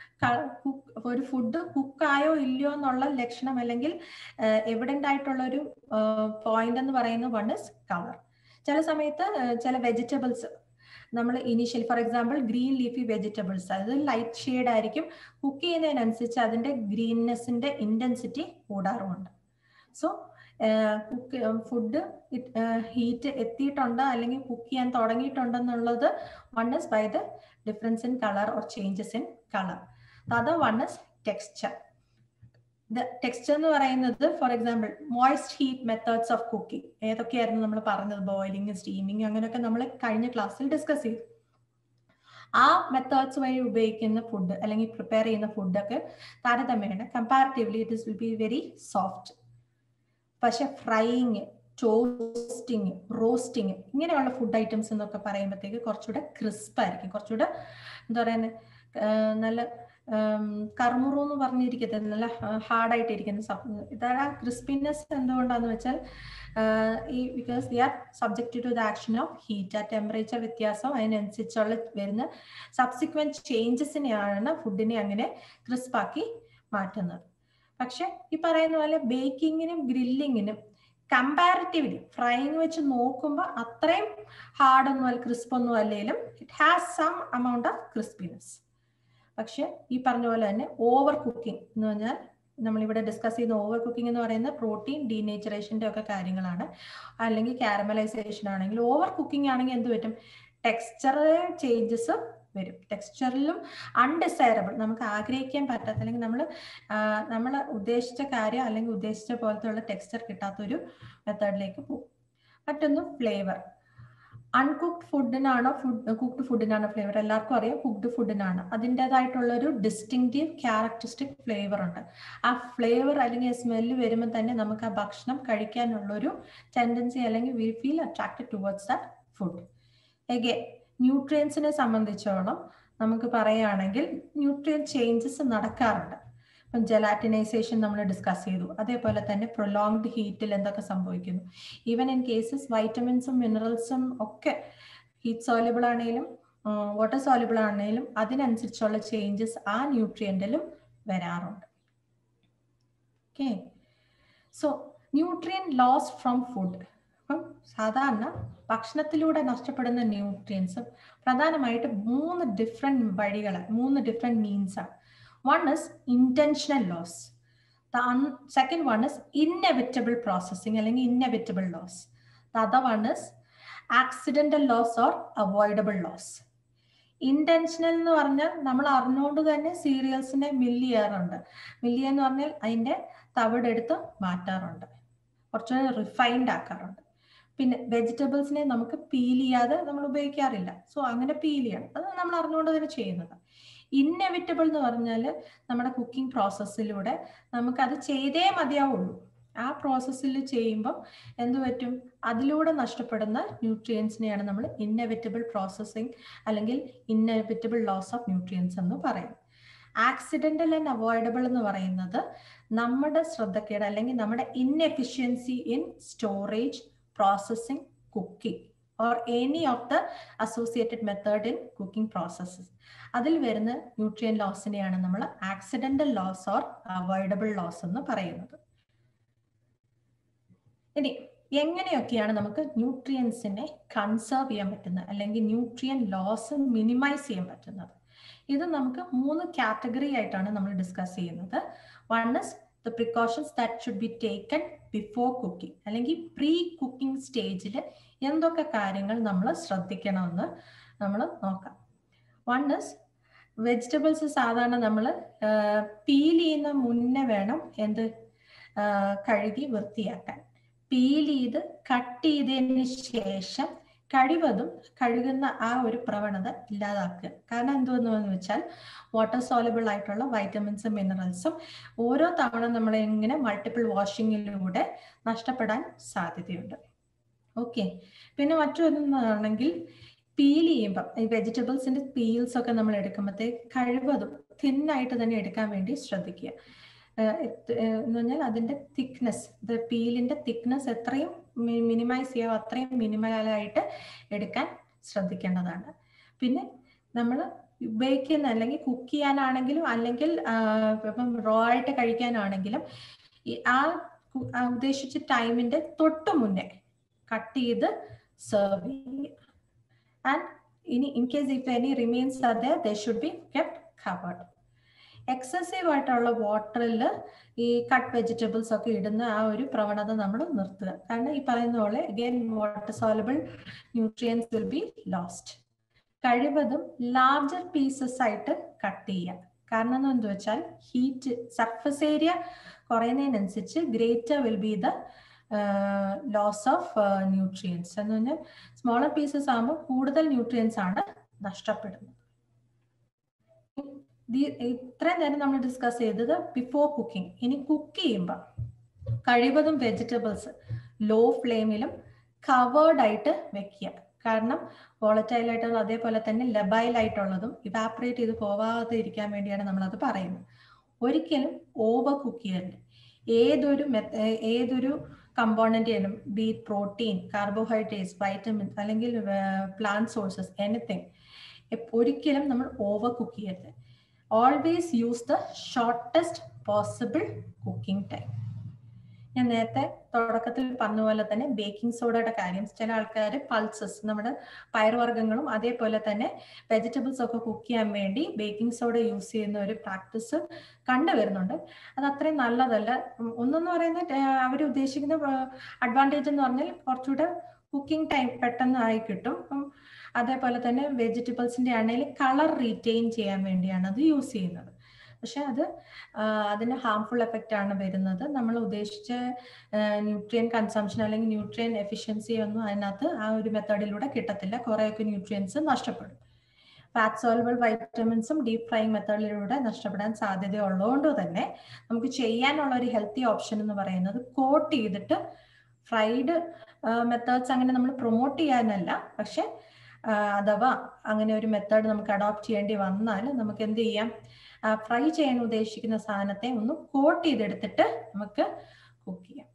ഒരു ഫുഡ് കുക്കായോ ഇല്ലയോ എന്നുള്ള ലക്ഷണം അല്ലെങ്കിൽ എവിഡന്റ് ആയിട്ടുള്ള ഒരു പോയിന്റ് എന്ന് പറയുന്നത് വൺ ഇസ് കളർ. ചില സമയത്ത് ചില വെജിറ്റബിൾസ് നമ്മൾ initially for example green leafy vegetables അത് ലൈറ്റ് ഷെയ്ഡ് ആയിരിക്കും, കുക്ക് ചെയ്യുന്നതിനനുസരിച്ച് അതിന്റെ ഗ്രീൻനെസിന്റെ ഇന്റൻസിറ്റി കൂടാറുമുണ്ട്. സോ ഫുഡ് ഹീറ്റ് എത്തിയിട്ടുണ്ടോ അല്ലെങ്കിൽ കുക്ക് ചെയ്യാൻ തുടങ്ങിയിട്ടുണ്ടെന്നുള്ളത് one is by the difference in colour or changes in colour. The other one is texture. The texture എന്ന് പറയുന്നത് for example moist heat methods of cooking ഏതൊക്കെയായിരുന്നു നമ്മൾ പറഞ്ഞത്, ബോയിലിംഗ്, സ്റ്റീമിങ്, അങ്ങനെയൊക്കെ നമ്മൾ കഴിഞ്ഞ ക്ലാസ്സിൽ ഡിസ്കസ് ചെയ്തു. ആ മെത്തേഡ്സ് വഴി ഉപയോഗിക്കുന്ന ഫുഡ് അല്ലെങ്കിൽ പ്രിപ്പയർ ചെയ്യുന്ന ഫുഡൊക്കെ താരതമ്യേന comparatively it will be very soft. പക്ഷെ ഫ്രൈയിങ്, ടോസ്റ്റിങ്, റോസ്റ്റിങ് ഇങ്ങനെയുള്ള ഫുഡ് ഐറ്റംസ് എന്നൊക്കെ പറയുമ്പോഴത്തേക്ക് കുറച്ചുകൂടെ ക്രിസ്പ് ആയിരിക്കും, കുറച്ചുകൂടെ എന്താ പറയുന്നത് നല്ല കർമുറു എന്ന് പറഞ്ഞിരിക്കുന്നത് നല്ല ഹാർഡായിട്ടിരിക്കുന്ന ഇതാണ്. ആ ക്രിസ്പിനെസ് എന്തുകൊണ്ടാന്ന് വെച്ചാൽ ഈ because they are subject to the action of heat. ആ ടെമ്പറേച്ചർ വ്യത്യാസം അതിനനുസരിച്ചുള്ള വരുന്ന സബ്സിക്വന്റ് ചേഞ്ചസിനെയാണ് ഫുഡിനെ അങ്ങനെ ക്രിസ്പാക്കി മാറ്റുന്നത്. പക്ഷെ ഈ പറയുന്ന പോലെ ബേക്കിങ്ങിനും ഗ്രില്ലിങ്ങിനും കമ്പാരിറ്റീവ്ലി ഫ്രൈയിങ് വെച്ച് നോക്കുമ്പോൾ അത്രയും ഹാർഡൊന്നും അല്ല, ക്രിസ്പൊന്നും അല്ലെങ്കിലും it has some amount of crispiness. പക്ഷെ ഈ പറഞ്ഞ പോലെ തന്നെ ഓവർ കുക്കിംഗ് എന്ന് പറഞ്ഞാൽ നമ്മളിവിടെ ഡിസ്കസ് ചെയ്യുന്ന ഓവർ കുക്കിംഗ് എന്ന് പറയുന്നത് പ്രോട്ടീൻ ഡീനേച്ചറേഷൻ്റെ ഒക്കെ കാര്യങ്ങളാണ്. അല്ലെങ്കിൽ കാരമലൈസേഷൻ ആണെങ്കിൽ ഓവർ കുക്കിംഗ് ആണെങ്കിൽ എന്ത് പറ്റും, ടെക്സ്ചറൽ ചേഞ്ചസ് വരും. ടെക്സ്ചറിലും അൺഡിസൈറബിൾ, നമുക്ക് ആഗ്രഹിക്കാൻ പറ്റാത്ത അല്ലെങ്കിൽ നമ്മൾ ഉദ്ദേശിച്ച കാര്യം അല്ലെങ്കിൽ ഉദ്ദേശിച്ച പോലത്തെ ഉള്ള ടെക്സ്ചർ കിട്ടാത്തൊരു മെത്തേഡിലേക്ക് പോകും. മറ്റൊന്ന് ഫ്ലേവർ. അൺകുക്ക്ഡ് ഫുഡിനാണോ കുക്ക്ഡ് ഫുഡിനാണോ ഫ്ലേവർ? എല്ലാവർക്കും അറിയാം കുക്ക്ഡ് ഫുഡിനാണ്. അതിൻ്റെതായിട്ടുള്ള ഒരു ഡിസ്റ്റിങ്റ്റീവ് ക്യാരക്ടറിസ്റ്റിക് ഫ്ലേവർ ഉണ്ട്. ആ ഫ്ലേവർ അല്ലെങ്കിൽ സ്മെല്ല് വരുമ്പോൾ തന്നെ നമുക്ക് ആ ഭക്ഷണം കഴിക്കാനുള്ളൊരു ടെൻഡൻസി അല്ലെങ്കിൽ we feel attracted towards that food. Again ന്യൂട്രിയൻസിനെ സംബന്ധിച്ചോളം നമുക്ക് പറയുകയാണെങ്കിൽ ന്യൂട്രിയൻ ചേഞ്ചസ് നടക്കാറുണ്ട്. ഇപ്പം ജെലാറ്റിനൈസേഷൻ നമ്മൾ ഡിസ്കസ് ചെയ്തു. അതേപോലെ തന്നെ പ്രൊലോങ്ഡ് ഹീറ്റിൽ എന്തൊക്കെ സംഭവിക്കുന്നു. ഈവൻ ഇൻ കേസസ് വൈറ്റമിൻസും മിനറൽസും ഒക്കെ ഹീറ്റ് സോലബിൾ ആണെങ്കിലും വാട്ടർ സോലബിൾ ആണെങ്കിലും അതിനനുസരിച്ചുള്ള ചേഞ്ചസ് ആ ന്യൂട്രിയൻറ്റിലും വരാറുണ്ട്. Okay, so nutrient loss from food. അപ്പം സാധാരണ ഭക്ഷണത്തിലൂടെ നഷ്ടപ്പെടുന്ന ന്യൂട്രിയൻസ് പ്രധാനമായിട്ട് മൂന്ന് ഡിഫറെൻറ്റ് മീൻസാണ്. One is intentional loss. The second one is inevitable processing അല്ലെങ്കിൽ inevitable loss. The other one is accidental loss or avoidable loss. Intentional എന്ന് പറഞ്ഞാൽ നമ്മൾ അറിഞ്ഞുകൊണ്ട് തന്നെ സീരിയൽസിനെ മില്ല് ചെയ്യാറുണ്ട്. മില്ല് എന്ന് പറഞ്ഞാൽ അതിൻ്റെ തവിടെടുത്ത് മാറ്റാറുണ്ട്, കുറച്ചുകൂടെ റിഫൈൻഡ് ആക്കാറുണ്ട്. പിന്നെ വെജിറ്റബിൾസിനെ നമുക്ക് പീൽ ചെയ്യാതെ നമ്മൾ ഉപയോഗിക്കാറില്ല. സോ അങ്ങനെ പീൽ ചെയ്യണം, അത് നമ്മൾ അറിഞ്ഞുകൊണ്ട് തന്നെ ചെയ്യുന്നത്. ഇന്നെവിറ്റബിൾ എന്ന് പറഞ്ഞാൽ നമ്മുടെ കുക്കിംഗ് പ്രോസസ്സിലൂടെ നമുക്കത് ചെയ്തേ മതിയാവുള്ളൂ. ആ പ്രോസസ്സിൽ ചെയ്യുമ്പോൾ എന്ത് പറ്റും, അതിലൂടെ നഷ്ടപ്പെടുന്ന ന്യൂട്രിയൻസിനെയാണ് നമ്മൾ ഇന്നെവിറ്റബിൾ പ്രോസസ്സിങ് അല്ലെങ്കിൽ ഇന്നെവിറ്റബിൾ ലോസ് ഓഫ് ന്യൂട്രിയൻസ് എന്ന് പറയും. ആക്സിഡന്റൽ ആൻഡ് അവോയ്ഡബിൾ എന്ന് പറയുന്നത് നമ്മുടെ ശ്രദ്ധക്കേട് അല്ലെങ്കിൽ നമ്മുടെ inefficiency in storage, processing, cooking or any of the associated method in cooking processes. അതിൽ വരുന്ന ന്യൂട്രിയൻ ലോസിനെയാണ് നമ്മൾ accidental loss or avoidable loss എന്ന് പറയുന്നത്. ഇനി എങ്ങനെയൊക്കെയാണ് നമുക്ക് ന്യൂട്രിയൻസിനെ കൺസേർവ് ചെയ്യാൻ പറ്റുന്നത് അല്ലെങ്കിൽ ന്യൂട്രിയൻ ലോസ് മിനിമൈസ് ചെയ്യാൻ പറ്റുന്നത്? ഇത് നമുക്ക് 3 കാറ്റഗറി ആയിട്ടാണ് നമ്മൾ ഡിസ്കസ് ചെയ്യുന്നത്. One is the precautions that should be taken before cooking അല്ലെങ്കിൽ പ്രീ കുക്കിംഗ് സ്റ്റേജിൽ എന്തൊക്കെ കാര്യങ്ങൾ നമ്മൾ ശ്രദ്ധിക്കണമെന്ന് നമ്മൾ നോക്കാം. വൺ ഇസ് വെജിറ്റബിൾസ് സാധാരണ നമ്മൾ പീൽ ചെയ്യുന്ന മുന്നേ വേണം കഴുകി വൃത്തിയാക്കാൻ. പീൽ ചെയ്ത് കട്ട് ചെയ്തതിന് ശേഷം കഴിവതും കഴുകുന്ന ആ ഒരു പ്രവണത ഇല്ലാതാക്കുക. കാരണം എന്തുവെന്ന് വെച്ചാൽ വാട്ടർ സോലബിൾ ആയിട്ടുള്ള വൈറ്റമിൻസും മിനറൽസും ഓരോ തവണ നമ്മൾ ഇങ്ങനെ മൾട്ടിപ്പിൾ വാഷിങ്ങിലൂടെ നഷ്ടപ്പെടാൻ സാധ്യതയുണ്ട്. ഓക്കെ, പിന്നെ മറ്റൊന്നാണെങ്കിൽ പീൽ ചെയ്യുമ്പോൾ ഈ വെജിറ്റബിൾസിന്റെ പീൽസ് ഒക്കെ നമ്മൾ എടുക്കുമ്പോഴത്തേക്ക് കഴിവതും തിന്നായിട്ട് തന്നെ എടുക്കാൻ വേണ്ടി ശ്രദ്ധിക്കുക. എന്ന് പറഞ്ഞാൽ അതിന്റെ തിക്നെസ്, പീലിന്റെ തിക്നെസ് എത്രയും മിനിമൈസ് ചെയ്യാം അത്രയും മിനിമലായിട്ട് എടുക്കാൻ ശ്രദ്ധിക്കേണ്ടതാണ്. പിന്നെ നമ്മൾ ഉപയോഗിക്കുന്ന അല്ലെങ്കിൽ കുക്ക് ചെയ്യാനാണെങ്കിലും അല്ലെങ്കിൽ ഇപ്പം റോ ആയിട്ട് കഴിക്കാനാണെങ്കിലും ആ ഉദ്ദേശിച്ച ടൈമിന്റെ തൊട്ട് മുന്നേ കട്ട് ചെയ്ത് സെർവ് ചെയ്യുക. And in case if any remains are there, they should be kept covered. Excessive ആയിട്ടുള്ള വാട്ടറിൽ ഈ കട്ട് വെജിറ്റബിൾസ് ഒക്കെ ഇടുന്ന ആ ഒരു പ്രവണത നമ്മൾ നിർത്തുക. കാരണം ഈ പറയുന്ന പോലെ again water soluble nutrients will be lost. കഴിവതും ലാർജർ പീസസ് ആയിട്ട് കട്ട് ചെയ്യുക. കാരണം എന്ത് വെച്ചാൽ ഹീറ്റ് സർഫസ് ഏരിയ കുറയുന്നതിനനുസരിച്ച് greater will be the loss of nutrients. എന്ന് പറഞ്ഞാൽ സ്മോളർ പീസസ് ആകുമ്പോൾ കൂടുതൽ ന്യൂട്രിയൻസ് ആണ് നഷ്ടപ്പെടുന്നത്. ഇത്രയും നേരം നമ്മൾ ഡിസ്കസ് ചെയ്തത് ബിഫോർ കുക്കിംഗ്. ഇനി കുക്ക് ചെയ്യുമ്പോൾ കഴിവതും വെജിറ്റബിൾസ് ലോ ഫ്ലെയിമിലും കവേർഡ് ആയിട്ട് വെക്കുക. കാരണം വോളറ്റൈൽ ആയിട്ടുള്ള അതേപോലെ തന്നെ ലബൈൽ ആയിട്ടുള്ളതും ഇവാപറേറ്റ് ചെയ്ത് പോവാതെ ഇരിക്കാൻ വേണ്ടിയാണ് നമ്മളത് പറയുന്നത്. ഒരിക്കലും ഓവർ കുക്ക് ചെയ്യരുത്. ഏതൊരു കമ്പോണന്റ് ആയാലും, ബി പ്രോട്ടീൻ, കാർബോഹൈഡ്രേറ്റ്സ്, വൈറ്റമിൻസ് അല്ലെങ്കിൽ പ്ലാന്റ് സോഴ്സസ്, എനിത്തിങ്, ഒരിക്കലും നമ്മൾ ഓവർ കുക്ക് ചെയ്യരുത്. Always use the shortest possible cooking time. ഞാൻ നേരത്തെ തുടക്കത്തിൽ പറഞ്ഞ പോലെ തന്നെ ബേക്കിംഗ് സോഡയുടെ കാര്യം, ചില ആൾക്കാർ പൾസസ്, നമ്മുടെ പയറുവർഗ്ഗങ്ങളും അതേപോലെ തന്നെ വെജിറ്റബിൾസ് ഒക്കെ കുക്ക് ചെയ്യാൻ വേണ്ടി ബേക്കിംഗ് സോഡ യൂസ് ചെയ്യുന്ന ഒരു പ്രാക്ടീസ് കണ്ടുവരുന്നുണ്ട്. അത് അത്രയും നല്ലതല്ല. ഒന്നെന്ന് പറയുന്നത് അവർ ഉദ്ദേശിക്കുന്ന അഡ്വാൻറ്റേജ് എന്ന് പറഞ്ഞാൽ കുറച്ചുകൂടെ കുക്കിംഗ് ടൈം പെട്ടെന്ന് ആയി കിട്ടും. അതേപോലെ തന്നെ വെജിറ്റബിൾസിന്റെ ആണെങ്കിൽ കളർ റീറ്റെയിൻ ചെയ്യാൻ വേണ്ടിയാണ് അത് യൂസ് ചെയ്യുന്നത്. പക്ഷെ അതിന് ഹാംഫുൾ എഫക്റ്റ് ആണ് വരുന്നത്. നമ്മൾ ഉദ്ദേശിച്ച ന്യൂട്രിയൻ കൺസംഷൻ അല്ലെങ്കിൽ ന്യൂട്രിയൻ എഫിഷ്യൻസി ഒന്നും അതിനകത്ത് ആ ഒരു മെത്തേഡിലൂടെ കിട്ടത്തില്ല. കുറേയൊക്കെ ന്യൂട്രിയൻസ് നഷ്ടപ്പെടും. ഫാറ്റ് സോൾബിൾ വൈറ്റമിൻസും ഡീപ് ഫ്രൈയിങ് മെത്തേഡിലൂടെ നഷ്ടപ്പെടാൻ സാധ്യത ഉള്ളതുകൊണ്ട് തന്നെ നമുക്ക് ചെയ്യാനുള്ള ഒരു ഹെൽത്തി ഓപ്ഷൻ എന്ന് പറയുന്നത് കോട്ട് ചെയ്തിട്ട് ഫ്രൈഡ് മെത്തേഡ്സ് അങ്ങനെ നമ്മൾ പ്രൊമോട്ട് ചെയ്യാനല്ല. പക്ഷെ അഥവാ അങ്ങനെ ഒരു മെത്തേഡ് നമുക്ക് അഡോപ്റ്റ് ചെയ്യേണ്ടി വന്നാൽ നമുക്ക് എന്ത് ചെയ്യാം, ഫ്രൈ ചെയ്യാൻ ഉദ്ദേശിക്കുന്ന സാധനത്തെ ഒന്ന് കോട്ട് ചെയ്തെടുത്തിട്ട് നമുക്ക് കുക്ക് ചെയ്യാം.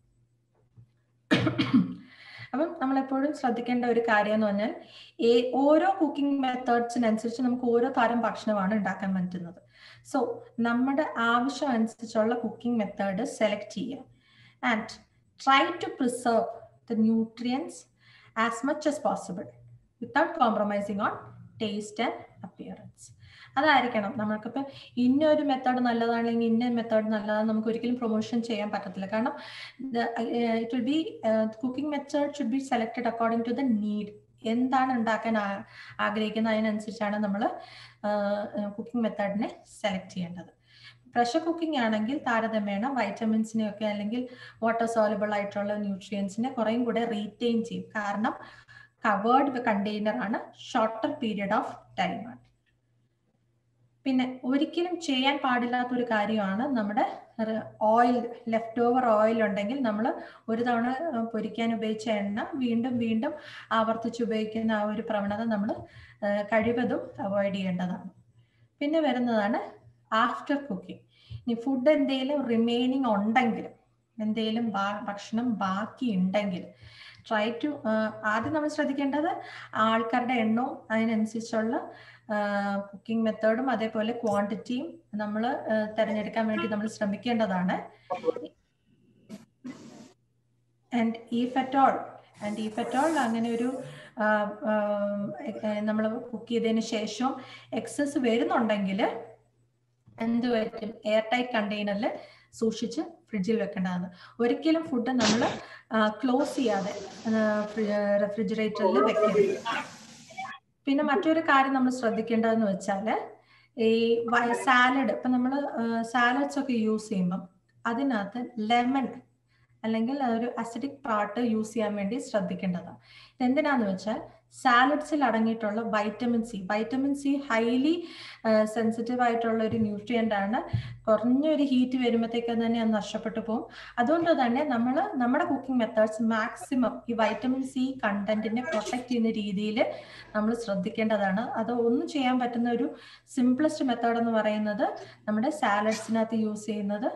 അപ്പം നമ്മളെപ്പോഴും ശ്രദ്ധിക്കേണ്ട ഒരു കാര്യം എന്ന് പറഞ്ഞാൽ ഓരോ കുക്കിംഗ് മെത്തേഡ്സിനനുസരിച്ച് നമുക്ക് ഓരോ തരം ഭക്ഷണമാണ് ഉണ്ടാക്കാൻ പറ്റുന്നത്. സോ നമ്മുടെ ആവശ്യം അനുസരിച്ചുള്ള കുക്കിംഗ് മെത്തേഡ് സെലക്ട് ചെയ്യുക. And try to preserve the nutrients as much as possible without compromising on taste and appearance. അതായിരിക്കണം നമ്മൾക്കിപ്പോൾ ഇന്നൊരു മെത്തേഡ് നല്ലതാണെങ്കിൽ ഇന്ന മെത്തേഡ് നല്ലതാണ് നമുക്ക് ഒരിക്കലും പ്രൊമോഷൻ ചെയ്യാൻ പറ്റത്തില്ല. കാരണം it will be cooking method should be selected according to the need. എന്താണ് ഉണ്ടാക്കാൻ ആഗ്രഹിക്കുന്നത് അതിനനുസരിച്ചാണ് നമ്മൾ കുക്കിംഗ് മെത്തേഡിനെ സെലക്ട് ചെയ്യേണ്ടത്. പ്രഷർ കുക്കിംഗ് ആണെങ്കിൽ താരതമ്യേന വൈറ്റമിൻസിനെയൊക്കെ അല്ലെങ്കിൽ വാട്ടർ സോലബിൾ ആയിട്ടുള്ള ന്യൂട്രിയൻസിനെ കുറേയും കൂടെ റീറ്റെയിൻ ചെയ്യും. കാരണം കവേർഡ് കണ്ടെയ്നർ ആണ്, ഷോർട്ടർ പീരിയഡ് ഓഫ് ടൈമാണ്. പിന്നെ ഒരിക്കലും ചെയ്യാൻ പാടില്ലാത്തൊരു കാര്യമാണ് നമ്മുടെ ഓയിൽ, ലെഫ്റ്റ് ഓവർ ഓയിൽ ഉണ്ടെങ്കിൽ നമ്മൾ ഒരു തവണ പൊരിക്കാൻ ഉപയോഗിച്ച എണ്ണ വീണ്ടും വീണ്ടും ആവർത്തിച്ച് ഉപയോഗിക്കുന്ന ആ ഒരു പ്രവണത നമ്മൾ കഴിവതും അവോയ്ഡ് ചെയ്യേണ്ടതാണ്. പിന്നെ വരുന്നതാണ് ആഫ്റ്റർ കുക്കിംഗ്. ഇനി ഫുഡ് എന്തെങ്കിലും റിമൈനിങ് ഉണ്ടെങ്കിൽ, എന്തെങ്കിലും ഭക്ഷണം ബാക്കി ഉണ്ടെങ്കിൽ ട്രൈ ടു, ആദ്യം നമ്മൾ ശ്രദ്ധിക്കേണ്ടത് ആൾക്കാരുടെ എണ്ണവും അതിനനുസരിച്ചുള്ള കുക്കിംഗ് മെത്തേഡും അതേപോലെ ക്വാണ്ടിറ്റിയും നമ്മൾ തിരഞ്ഞെടുക്കാൻ വേണ്ടി നമ്മൾ ശ്രമിക്കേണ്ടതാണ്. ആൻഡ് ഈഫ് അറ്റ് ഓൾ അങ്ങനെ ഒരു നമ്മൾ കുക്ക് ചെയ്തതിന് ശേഷം എക്സസ് വരുന്നുണ്ടെങ്കിൽ എന്ത് പറ്റും, എയർ ടൈറ്റ് കണ്ടെയ്നറിൽ സൂക്ഷിച്ച് ഫ്രിഡ്ജിൽ വെക്കേണ്ടതാണ്. ഒരിക്കലും ഫുഡ് നമ്മൾ ക്ലോസ് ചെയ്യാതെ റെഫ്രിജറേറ്ററിൽ വെക്കരുത്. പിന്നെ മറ്റൊരു കാര്യം നമ്മൾ ശ്രദ്ധിക്കേണ്ടതെന്ന് വെച്ചാൽ ഈ സാലഡ്, ഇപ്പം നമ്മൾ സാലഡ്സ് ഒക്കെ യൂസ് ചെയ്യുമ്പം അതിനകത്ത് ലെമൺ അല്ലെങ്കിൽ ഒരു അസിഡിക് പാർട്ട് യൂസ് ചെയ്യാൻ വേണ്ടി ശ്രദ്ധിക്കേണ്ടതാണ്. ഇതെന്തിനാന്ന് വെച്ചാൽ സാലഡ്സിൽ അടങ്ങിയിട്ടുള്ള വൈറ്റമിൻ സി ഹൈലി സെൻസിറ്റീവ് ആയിട്ടുള്ള ഒരു ന്യൂട്രിയൻ്റ് ആണ്. കുറഞ്ഞൊരു ഹീറ്റ് വരുമ്പോഴത്തേക്ക് തന്നെ അത് നഷ്ടപ്പെട്ടു പോകും. അതുകൊണ്ട് തന്നെ നമ്മൾ നമ്മുടെ കുക്കിംഗ് മെത്തേഡ്സ് മാക്സിമം ഈ വൈറ്റമിൻ സി കണ്ടന്റിനെ പ്രൊട്ടക്ട് ചെയ്യുന്ന രീതിയിൽ നമ്മൾ ശ്രദ്ധിക്കേണ്ടതാണ്. അത് ഒന്നും ചെയ്യാൻ പറ്റുന്ന ഒരു സിംപ്ലസ്റ്റ് മെത്തേഡ് എന്ന് പറയുന്നത് നമ്മുടെ സാലഡ്സിനകത്ത് യൂസ് ചെയ്യുന്നത്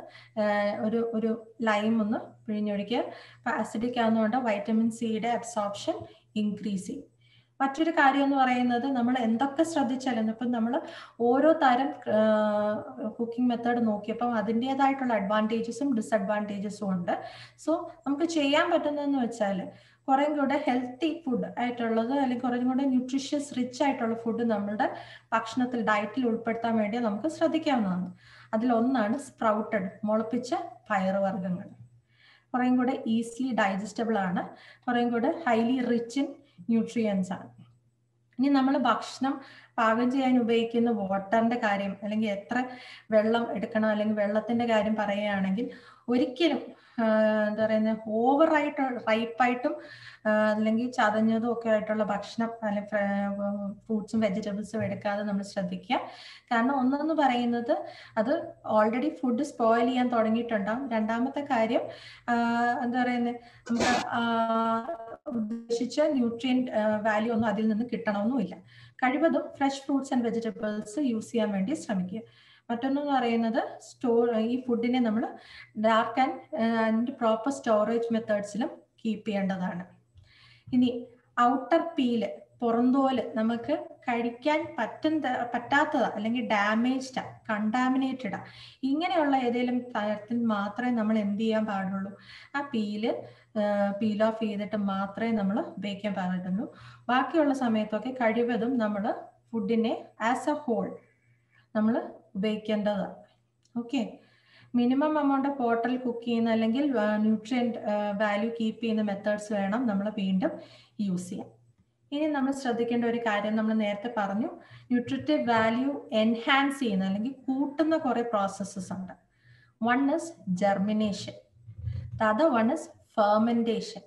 ഒരു ലൈം ഒന്ന് പിഴിഞ്ഞൊഴിക്കുക. അപ്പം അസിഡിക് ആവുന്നതുകൊണ്ട് വൈറ്റമിൻ സിയുടെ അബ്സോർപ്ഷൻ ഇൻക്രീസ് ചെയ്യും. മറ്റൊരു കാര്യം എന്ന് പറയുന്നത് നമ്മൾ എന്തൊക്കെ ശ്രദ്ധിച്ചാലും, ഇപ്പം നമ്മൾ ഓരോ തരം കുക്കിംഗ് മെത്തേഡ് നോക്കിയപ്പം അതിൻ്റെതായിട്ടുള്ള അഡ്വാൻറ്റേജസും ഡിസഡ്വാൻറ്റേജസും ഉണ്ട്. സോ നമുക്ക് ചെയ്യാൻ പറ്റുന്നതെന്ന് വെച്ചാൽ കുറേ കൂടെ ഹെൽത്തി ഫുഡ് ആയിട്ടുള്ളത് അല്ലെങ്കിൽ കുറേ കൂടെ ന്യൂട്രീഷ്യസ് റിച്ച് ആയിട്ടുള്ള ഫുഡ് നമ്മളുടെ ഭക്ഷണത്തിൽ, ഡയറ്റിൽ ഉൾപ്പെടുത്താൻ വേണ്ടി നമുക്ക് ശ്രദ്ധിക്കാവുന്നതാണ്. അതിലൊന്നാണ് സ്പ്രൗട്ടഡ്, മുളപ്പിച്ച പയറുവർഗ്ഗങ്ങൾ. കുറേ കൂടെ ഈസിലി ഡൈജസ്റ്റബിൾ ആണ്, കുറേ കൂടെ ഹൈലി റിച്ച് ഇൻ ന്യൂട്രിയൻസ് ആണ്. ഇനി നമ്മൾ ഭക്ഷണം പാകം ചെയ്യാൻ ഉപയോഗിക്കുന്ന വാട്ടറിന്റെ കാര്യം അല്ലെങ്കിൽ എത്ര വെള്ളം എടുക്കണം അല്ലെങ്കിൽ വെള്ളത്തിന്റെ കാര്യം പറയുകയാണെങ്കിൽ ഒരിക്കലും എന്താ പറയുന്നത് ഓവറായിട്ട് റൈപ്പായിട്ടും അല്ലെങ്കിൽ ചതഞ്ഞതും ഒക്കെ ആയിട്ടുള്ള ഭക്ഷണം അല്ലെങ്കിൽ ഫ്രൂട്ട്സും വെജിറ്റബിൾസും എടുക്കാതെ നമ്മൾ ശ്രദ്ധിക്കുക. കാരണം ഒന്നെന്ന് പറയുന്നത് അത് ഓൾറെഡി ഫുഡ് സ്പോയിൽ ചെയ്യാൻ തുടങ്ങിയിട്ടുണ്ടാവും. രണ്ടാമത്തെ കാര്യം എന്താ പറയുന്നത് നമുക്ക് ഉദ്ദേശിച്ച ന്യൂട്രിയന്റ് വാല്യൂ ഒന്നും അതിൽ നിന്ന് കിട്ടണമെന്നുമില്ല. കഴിവതും fresh fruits and vegetables use ചെയ്യാൻ വേണ്ടി ശ്രമിക്കുക. മറ്റൊന്നെന്ന് പറയുന്നത് ഈ ഫുഡിനെ നമ്മൾ ഡാർക്ക് ആൻഡ് പ്രോപ്പർ സ്റ്റോറേജ് മെത്തേഡ്സിലും കീപ്പ് ചെയ്യേണ്ടതാണ്. ഇനി ഔട്ടർ പീല്, പുറന്തോല് നമുക്ക് കഴിക്കാൻ പറ്റാത്തതാ അല്ലെങ്കിൽ ഡാമേജ്ഡാ, കണ്ടാമിനേറ്റഡാ, ഇങ്ങനെയുള്ള ഏതെങ്കിലും തരത്തിൽ മാത്രമേ നമ്മൾ എന്ത് ചെയ്യാൻ പാടുള്ളൂ, ആ പീൽ ഓഫ് ചെയ്തിട്ട് മാത്രമേ നമ്മൾ ഉപയോഗിക്കാൻ പാടുള്ളൂ. ബാക്കിയുള്ള സമയത്തൊക്കെ കഴിവതും നമ്മൾ ഫുഡിനെ ആസ് എ ഹോൾ നമ്മൾ ഉപയോഗിക്കേണ്ടതാണ്. ഓക്കെ, മിനിമം എമൗണ്ട് ഓഫ് വാട്ടറിൽ കുക്ക് ചെയ്യുന്ന അല്ലെങ്കിൽ ന്യൂട്രിയൻറ്റ് വാല്യൂ കീപ്പ് ചെയ്യുന്ന മെത്തേഡ്സ് വേണം നമ്മൾ വീണ്ടും യൂസ് ചെയ്യാൻ. ഇനി നമ്മൾ ശ്രദ്ധിക്കേണ്ട ഒരു കാര്യം നമ്മൾ നേരത്തെ പറഞ്ഞു, ന്യൂട്രിറ്റീവ് വാല്യൂ എൻഹാൻസ് ചെയ്യുന്ന അല്ലെങ്കിൽ കൂട്ടുന്ന കുറേ പ്രോസസ്സസ് ഉണ്ട്. One is germination, the other one is fermentation,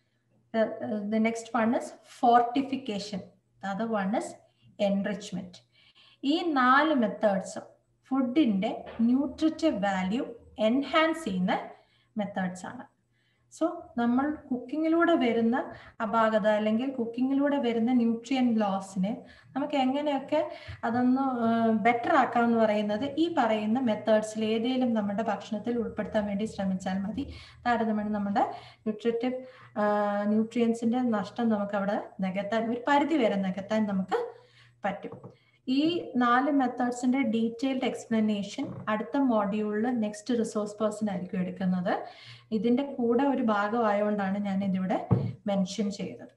the next one is fortification, the other one is enrichment. ഈ 4 മെത്തേഡ്സും ഫുഡിൻ്റെ ന്യൂട്രിറ്റീവ് വാല്യൂ എൻഹാൻസ് ചെയ്യുന്ന മെത്തേഡ്സ് ആണ്. സോ നമ്മൾ കുക്കിങ്ങിലൂടെ വരുന്ന അപാകത അല്ലെങ്കിൽ കുക്കിങ്ങിലൂടെ വരുന്ന ന്യൂട്രിയൻ ലോസിനെ നമുക്ക് എങ്ങനെയൊക്കെ അതൊന്ന് ബെറ്റർ ആക്കാമെന്ന് പറയുന്നത് ഈ പറയുന്ന മെത്തേഡ്സിൽ ഏതെങ്കിലും നമ്മുടെ ഭക്ഷണത്തിൽ ഉൾപ്പെടുത്താൻ വേണ്ടി ശ്രമിച്ചാൽ മതി. താരതമ്യേന നമ്മുടെ ന്യൂട്രിയൻസിൻ്റെ നഷ്ടം നമുക്ക് അവിടെ നികത്താൻ, ഒരു പരിധി വരെ നികത്താൻ നമുക്ക് പറ്റും. ഈ 4 മെത്തേഡ്സിന്റെ ഡീറ്റെയിൽഡ് എക്സ്പ്ലനേഷൻ അടുത്ത മോഡ്യൂളിൽ നെക്സ്റ്റ് റിസോഴ്സ് പേഴ്സൺ ആയിരിക്കും എടുക്കുന്നത്. ഇതിന്റെ കൂടെ ഒരു ഭാഗമായതുകൊണ്ടാണ് ഞാൻ ഇതിവിടെ മെൻഷൻ ചെയ്തത്.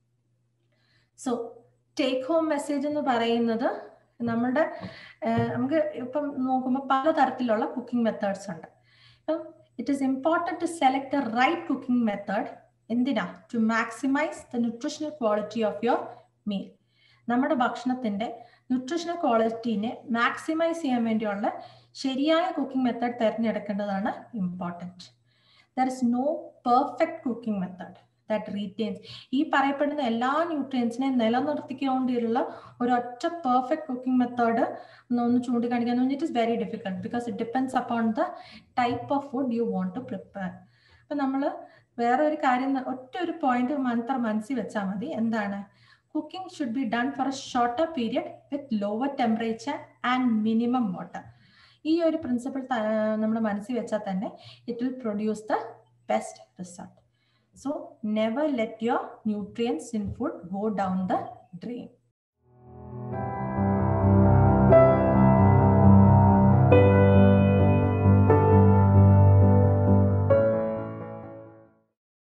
സോ ടേക്ക് ഹോം മെസ്സേജ് എന്ന് പറയുന്നത് നമ്മുടെ നമുക്ക് ഇപ്പം നോക്കുമ്പോൾ പലതരത്തിലുള്ള കുക്കിംഗ് മെത്തേഡ്സ് ഉണ്ട്. It is important to select the right cooking method. എന്തിനാ? To maximise the nutritional quality of your meal. നമ്മുടെ ഭക്ഷണത്തിന്റെ ന്യൂട്രീഷണൽ ക്വാളിറ്റീനെ മാക്സിമൈസ് ചെയ്യാൻ വേണ്ടിയുള്ള ശരിയായ കുക്കിംഗ് മെത്തേഡ് തിരഞ്ഞെടുക്കേണ്ടതാണ് important. There is no perfect cooking method. that retains. ഈ പറയപ്പെടുന്ന എല്ലാ ന്യൂട്രിയൻസിനെ നിലനിർത്തിക്കൊണ്ടുള്ള ഒരൊറ്റ പെർഫെക്റ്റ് കുക്കിംഗ് മെത്തേഡ് ഒന്ന് ചൂണ്ടിക്കാണിക്കാൻ it is very difficult because it depends upon the type of food you want to prepare. അപ്പൊ നമ്മൾ വേറെ ഒരു കാര്യം, ഒറ്റ ഒരു പോയിന്റ് മാത്രം മനസ്സിൽ വെച്ചാൽ മതി. എന്താണ്? Cooking should be done for a shorter period with lower temperature and minimum water. ഈ ഒരു പ്രിൻസിപ്പിൾ നമ്മൾ മനസ്സിൽ വെച്ചാൽ തന്നെ it will produce the best result. So never let your nutrients in food go down the drain.